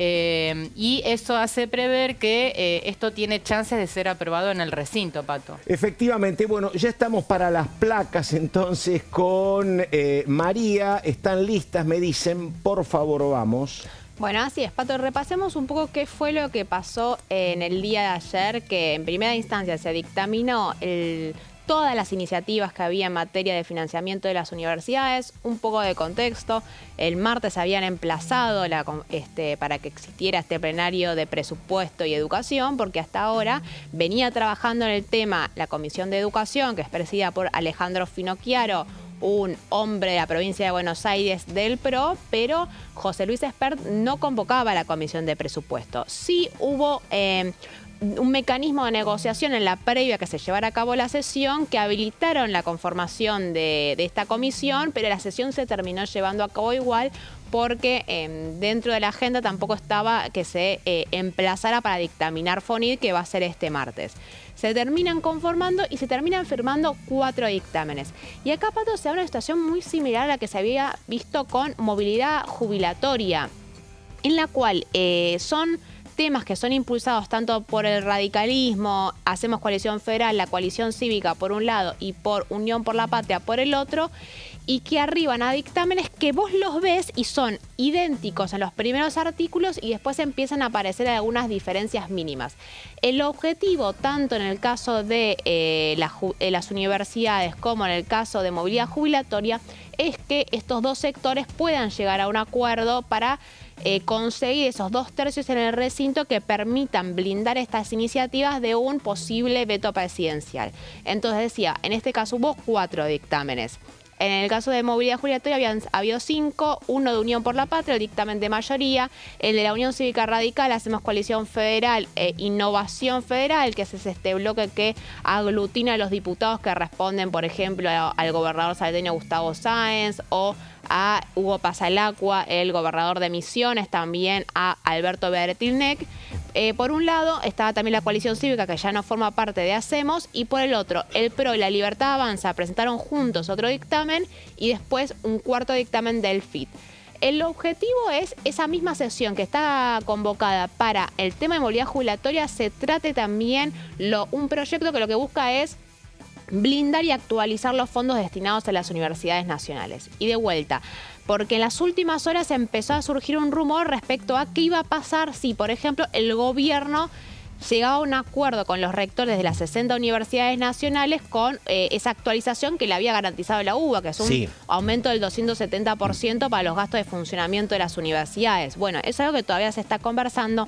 Eh, y eso hace prever que eh, esto tiene chances de ser aprobado en el recinto, Pato. Efectivamente, bueno, ya estamos para las placas entonces con eh, María. Están listas, me dicen, por favor, vamos. Bueno, así es, Pato. Repasemos un poco qué fue lo que pasó en el día de ayer, que en primera instancia se dictaminó el... todas las iniciativas que había en materia de financiamiento de las universidades. Un poco de contexto: el martes habían emplazado la, este, para que existiera este plenario de presupuesto y educación, porque hasta ahora venía trabajando en el tema la Comisión de Educación, que es presidida por Alejandro Finocchiaro, un hombre de la provincia de Buenos Aires del P R O, pero José Luis Espert no convocaba a la Comisión de Presupuesto. Sí hubo... Eh, un mecanismo de negociación en la previa que se llevara a cabo la sesión, que habilitaron la conformación de, de esta comisión, pero la sesión se terminó llevando a cabo igual, porque eh, dentro de la agenda tampoco estaba que se eh, emplazara para dictaminar FONID, que va a ser este martes. Se terminan conformando y se terminan firmando cuatro dictámenes. Y acá, Pato, se da una situación muy similar a la que se había visto con movilidad jubilatoria, en la cual eh, son... temas que son impulsados tanto por el radicalismo, Hacemos Coalición Federal, la Coalición Cívica por un lado y por Unión por la Patria por el otro, y que arriban a dictámenes que vos los ves y son idénticos en los primeros artículos y después empiezan a aparecer algunas diferencias mínimas. El objetivo, tanto en el caso de eh, la, eh, las universidades como en el caso de movilidad jubilatoria, es que estos dos sectores puedan llegar a un acuerdo para Eh, conseguir esos dos tercios en el recinto que permitan blindar estas iniciativas de un posible veto presidencial. Entonces decía, en este caso hubo cuatro dictámenes. En el caso de movilidad jubilatoria habían habido cinco, uno de Unión por la Patria, el dictamen de mayoría, el de la Unión Cívica Radical, Hacemos Coalición Federal, eh, Innovación Federal, que es este bloque que aglutina a los diputados que responden, por ejemplo, a, al gobernador salteño Gustavo Sáenz, o a Hugo Pasalacqua, el gobernador de Misiones, también a Alberto Beretilnec. Eh, por un lado estaba también la Coalición Cívica, que ya no forma parte de Hacemos, y por el otro, el P R O y la Libertad Avanza presentaron juntos otro dictamen y después un cuarto dictamen del F I T. El objetivo es esa misma sesión que está convocada para el tema de movilidad jubilatoria, se trate también lo, un proyecto que lo que busca es blindar y actualizar los fondos destinados a las universidades nacionales. Y de vuelta, porque en las últimas horas empezó a surgir un rumor respecto a qué iba a pasar si, por ejemplo, el gobierno llegaba a un acuerdo con los rectores de las sesenta universidades nacionales con eh, esa actualización que le había garantizado la U B A, que es un sí. aumento del doscientos setenta por ciento para los gastos de funcionamiento de las universidades. Bueno, eso es algo que todavía se está conversando.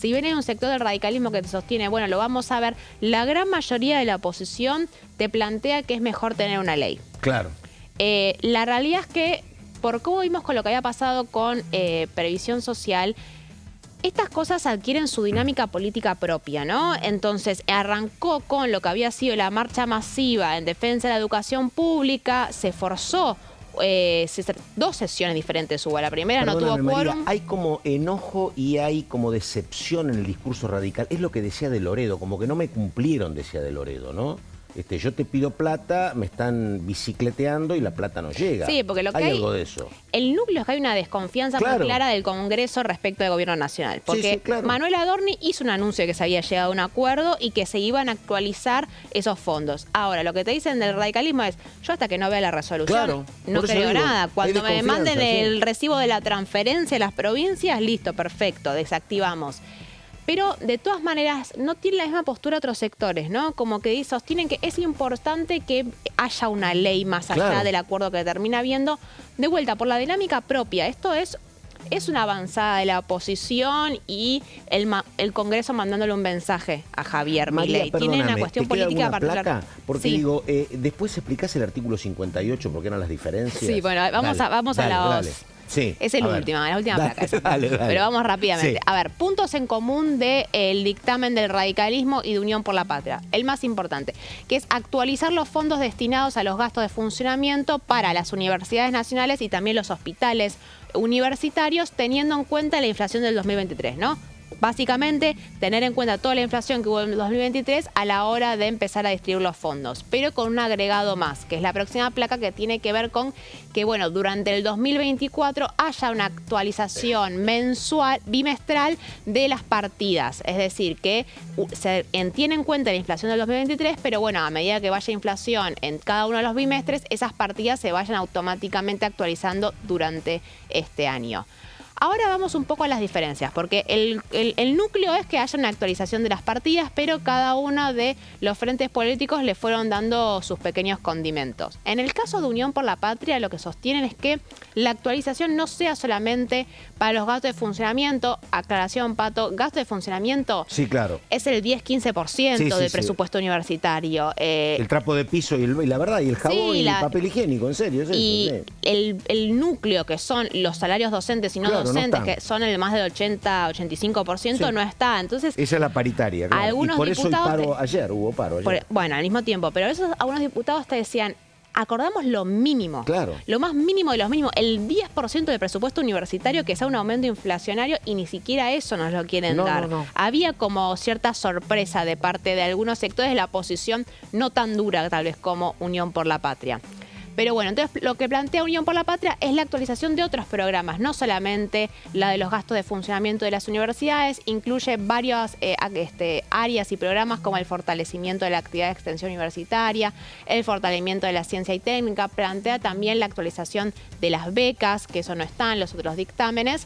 si bien hay un sector del radicalismo que te sostiene, bueno, lo vamos a ver, la gran mayoría de la oposición te plantea que es mejor tener una ley. Claro. Eh, la realidad es que, por cómo vimos con lo que había pasado con eh, previsión social, estas cosas adquieren su dinámica política propia, ¿no? Entonces, arrancó con lo que había sido la marcha masiva en defensa de la educación pública, se forzó eh, se, dos sesiones diferentes hubo. La primera Perdóname, no tuvo María, quórum. hay como enojo y hay como decepción en el discurso radical. Es lo que decía de Loredo, como que no me cumplieron, decía de Loredo, ¿no? Este, yo te pido plata, me están bicicleteando y la plata no llega. Sí, porque lo que hay, hay, algo de eso. El núcleo es que hay una desconfianza Claro. muy clara del Congreso respecto del gobierno nacional. Porque Sí, sí, claro. Manuel Adorni hizo un anuncio de que se había llegado a un acuerdo y que se iban a actualizar esos fondos. Ahora, lo que te dicen del radicalismo es, yo hasta que no vea la resolución, Claro, no por eso creo digo, nada. Cuando hay me manden desconfianza, el sí. recibo de la transferencia a las provincias, listo, perfecto, desactivamos. Pero de todas maneras no tienen la misma postura otros sectores, ¿no? Como que sostienen que es importante que haya una ley más allá Claro. del acuerdo que termina habiendo, de vuelta por la dinámica propia. Esto es, es una avanzada de la oposición y el, ma- el Congreso mandándole un mensaje a Javier María, Milei. Tiene una perdóname, cuestión ¿te queda política alguna particular. placa? Porque Sí. digo, eh, después explicás el artículo cincuenta y ocho, porque eran las diferencias. Sí, bueno, vamos Dale, a, vamos dale, a dale. los... Sí, Es el a ver. último, la última Dale, placa. esa. dale, dale. Pero vamos rápidamente. Sí. A ver, puntos en común del dictamen del radicalismo y de Unión por la Patria. El más importante, que es actualizar los fondos destinados a los gastos de funcionamiento para las universidades nacionales y también los hospitales universitarios, teniendo en cuenta la inflación del dos mil veintitrés, ¿no? Básicamente, tener en cuenta toda la inflación que hubo en el dos mil veintitrés a la hora de empezar a distribuir los fondos, pero con un agregado más, que es la próxima placa que tiene que ver con que, bueno, durante el dos mil veinticuatro haya una actualización mensual, bimestral de las partidas. Es decir, que uh, se en- tiene en cuenta la inflación del dos mil veintitrés, pero bueno, a medida que vaya inflación en cada uno de los bimestres, esas partidas se vayan automáticamente actualizando durante este año. Ahora vamos un poco a las diferencias, porque el, el- el núcleo es que haya una actualización de las partidas, pero cada uno de los frentes políticos le fueron dando sus pequeños condimentos. En el caso de Unión por la Patria, lo que sostienen es que la actualización no sea solamente para los gastos de funcionamiento. Aclaración, Pato, gasto de funcionamiento Sí, claro. es el diez a quince por ciento Sí, sí, del sí. presupuesto universitario. Eh, El trapo de piso y, el- y la verdad, y el jabón Sí, y la- el papel higiénico, en serio, es y eso. sí. el, el núcleo, que son los salarios docentes y no Claro, no docentes, están. que son el más del ochenta a ochenta y cinco por ciento, Sí. no está. Entonces, Esa es la paritaria, claro. Algunos y por eso el diputados paro te- ayer, hubo paro ayer. por- bueno, al mismo tiempo, pero esos algunos diputados te decían, acordamos lo mínimo. Claro. Lo más mínimo de los mínimos, el diez por ciento del presupuesto universitario que sea un aumento inflacionario y ni siquiera eso nos lo quieren No, dar. no, no. Había como cierta sorpresa de parte de algunos sectores de la oposición, no tan dura tal vez como Unión por la Patria. Pero bueno, entonces lo que plantea Unión por la Patria es la actualización de otros programas, no solamente la de los gastos de funcionamiento de las universidades, incluye varias eh, a- este, áreas y programas como el fortalecimiento de la actividad de extensión universitaria, el fortalecimiento de la ciencia y técnica, plantea también la actualización de las becas, que eso no está en los otros dictámenes.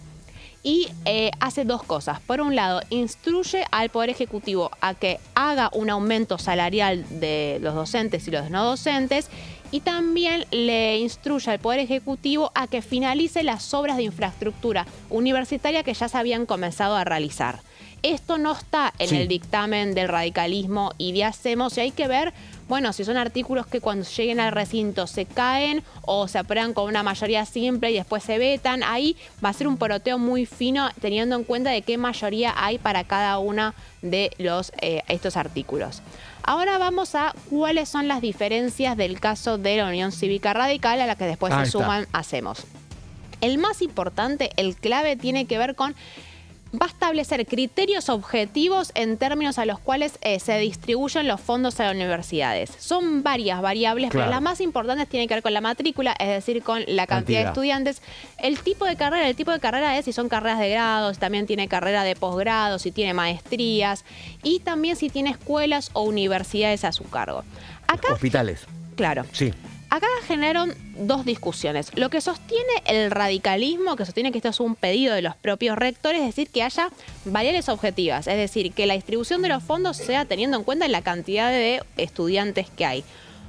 Y eh, hace dos cosas. Por un lado, instruye al Poder Ejecutivo a que haga un aumento salarial de los docentes y los no docentes, y también le instruye al Poder Ejecutivo a que finalice las obras de infraestructura universitaria que ya se habían comenzado a realizar. Esto no está en Sí. el dictamen del radicalismo y de Hacemos, y hay que ver, bueno, si son artículos que cuando lleguen al recinto se caen o se aprueban con una mayoría simple y después se vetan. Ahí va a ser un poroteo muy fino teniendo en cuenta de qué mayoría hay para cada uno de los, eh, estos artículos. Ahora vamos a cuáles son las diferencias del caso de la Unión Cívica Radical a la que después Ahí se está. suman Hacemos. El más importante, el clave, tiene que ver con va a establecer criterios objetivos en términos a los cuales eh, se distribuyen los fondos a las universidades. Son varias variables, Claro. pero las más importantes tienen que ver con la matrícula, es decir, con la cantidad, Cantidad. de estudiantes. El tipo de carrera, el tipo de carrera es si son carreras de grado, si también tiene carrera de posgrado, si tiene maestrías y también si tiene escuelas o universidades a su cargo. Acá, Hospitales, claro. sí. Acá generaron dos discusiones. Lo que sostiene el radicalismo, que sostiene que esto es un pedido de los propios rectores, es decir, que haya variables objetivas, es decir, que la distribución de los fondos sea teniendo en cuenta la cantidad de estudiantes que hay.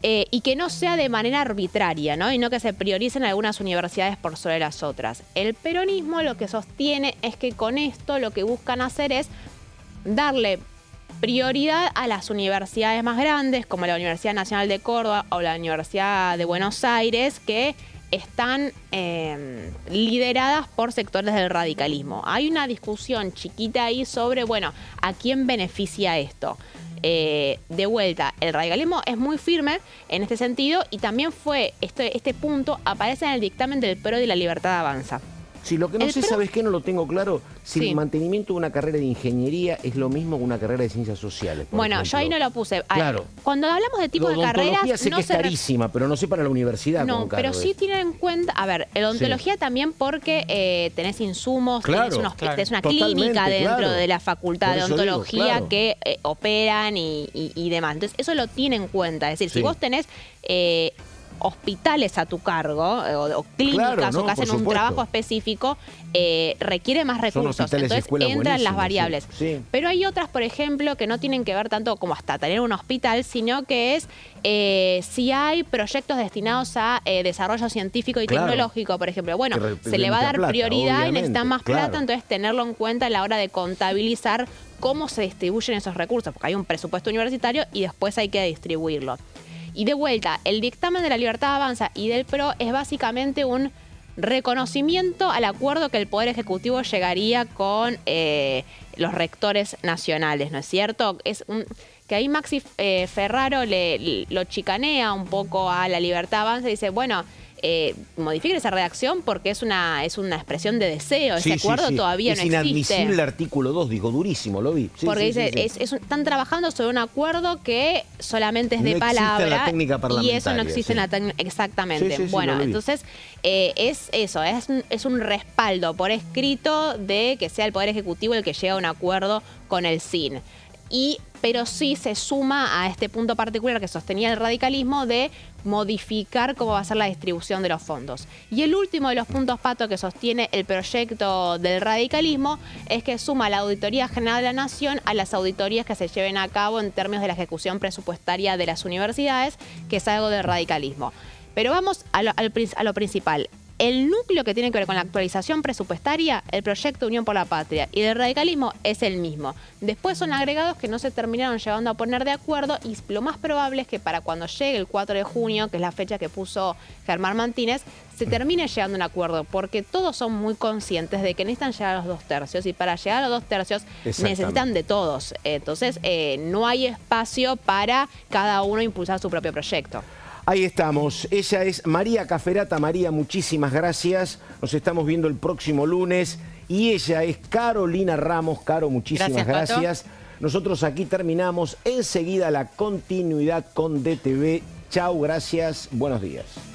Eh, y que no sea de manera arbitraria, ¿no? Y no que se prioricen algunas universidades por sobre las otras. El peronismo lo que sostiene es que con esto lo que buscan hacer es darle prioridad a las universidades más grandes, como la Universidad Nacional de Córdoba o la Universidad de Buenos Aires, que están eh, lideradas por sectores del radicalismo. Hay una discusión chiquita ahí sobre, bueno, ¿a quién beneficia esto? Eh, de vuelta, el radicalismo es muy firme en este sentido y también fue, este, este punto aparece en el dictamen del P R O y la Libertad Avanza. Sí, lo que no El sé, P R O ¿sabes qué? No lo tengo claro. Si Sí. el mantenimiento de una carrera de ingeniería es lo mismo que una carrera de ciencias sociales. por Bueno, yo ejemplo. ahí no lo puse. Ah, Claro. Cuando hablamos de tipo de Odontología carreras, sé no que es se re- carísima, pero no sé para la universidad. No, cómo caro pero sí es. tienen en cuenta, a ver, el odontología también porque eh, tenés insumos, Claro, tenés, unos- claro. tenés una Totalmente, clínica dentro claro. de la facultad Por de eso digo, odontología claro. que eh, operan y, y- y demás. Entonces, eso lo tiene en cuenta. Es decir, Sí. si vos tenés eh, hospitales a tu cargo eh, o, o clínicas Claro, no, o que hacen por un supuesto. trabajo específico, eh, requiere más recursos. hospitales y Entonces, escuelas entran las buenísimas, variables. sí, sí. Pero hay otras, por ejemplo, que no tienen que ver tanto como hasta tener un hospital, sino que es eh, si hay proyectos destinados a eh, desarrollo científico y Claro. tecnológico, por ejemplo. Bueno, Que se le va a dar representa plata, prioridad y obviamente, necesitan más claro. plata, entonces tenerlo en cuenta a la hora de contabilizar cómo se distribuyen esos recursos, porque hay un presupuesto universitario y después hay que distribuirlo. Y de vuelta, el dictamen de la Libertad Avanza y del P R O es básicamente un reconocimiento al acuerdo que el Poder Ejecutivo llegaría con eh, los rectores nacionales, ¿no es cierto? Es un, que ahí Maxi eh, Ferraro le, le- lo chicanea un poco a la Libertad Avanza y dice, bueno, eh, modifiquen esa redacción porque es una, es una expresión de deseo, Sí, ese sí, acuerdo sí. todavía es no existe. inadmisible el artículo dos, digo, durísimo, lo vi. Sí, Porque sí, dice, sí, sí. Es, es un- están trabajando sobre un acuerdo que solamente es No de existe en la palabra técnica y eso no parlamentaria, existe sí. en la técnica. Exactamente. Sí, sí, sí, bueno, lo vi. entonces eh, es eso, es un, es un respaldo por escrito de que sea el Poder Ejecutivo el que llegue a un acuerdo con el S I N. Y, pero sí se suma a este punto particular que sostenía el radicalismo de modificar cómo va a ser la distribución de los fondos. Y el último de los puntos, Pato, que sostiene el proyecto del radicalismo es que suma la Auditoría General de la Nación a las auditorías que se lleven a cabo en términos de la ejecución presupuestaria de las universidades, que es algo del radicalismo. Pero vamos a lo, al prin- a lo principal. El núcleo que tiene que ver con la actualización presupuestaria, el proyecto Unión por la Patria y del radicalismo es el mismo. Después son agregados que no se terminaron llevando a poner de acuerdo y lo más probable es que para cuando llegue el cuatro de junio, que es la fecha que puso Germán Martínez, se termine llegando a un acuerdo, porque todos son muy conscientes de que necesitan llegar a los dos tercios y para llegar a los dos tercios Exactamente. necesitan de todos. Entonces eh, no hay espacio para cada uno impulsar su propio proyecto. Ahí estamos. Ella es María Caferata. María, muchísimas gracias. Nos estamos viendo el próximo lunes. Y ella es Carolina Ramos. Caro, muchísimas Gracias, Pato. gracias. Nosotros aquí terminamos. Enseguida la continuidad con D T V. Chau, gracias. Buenos días.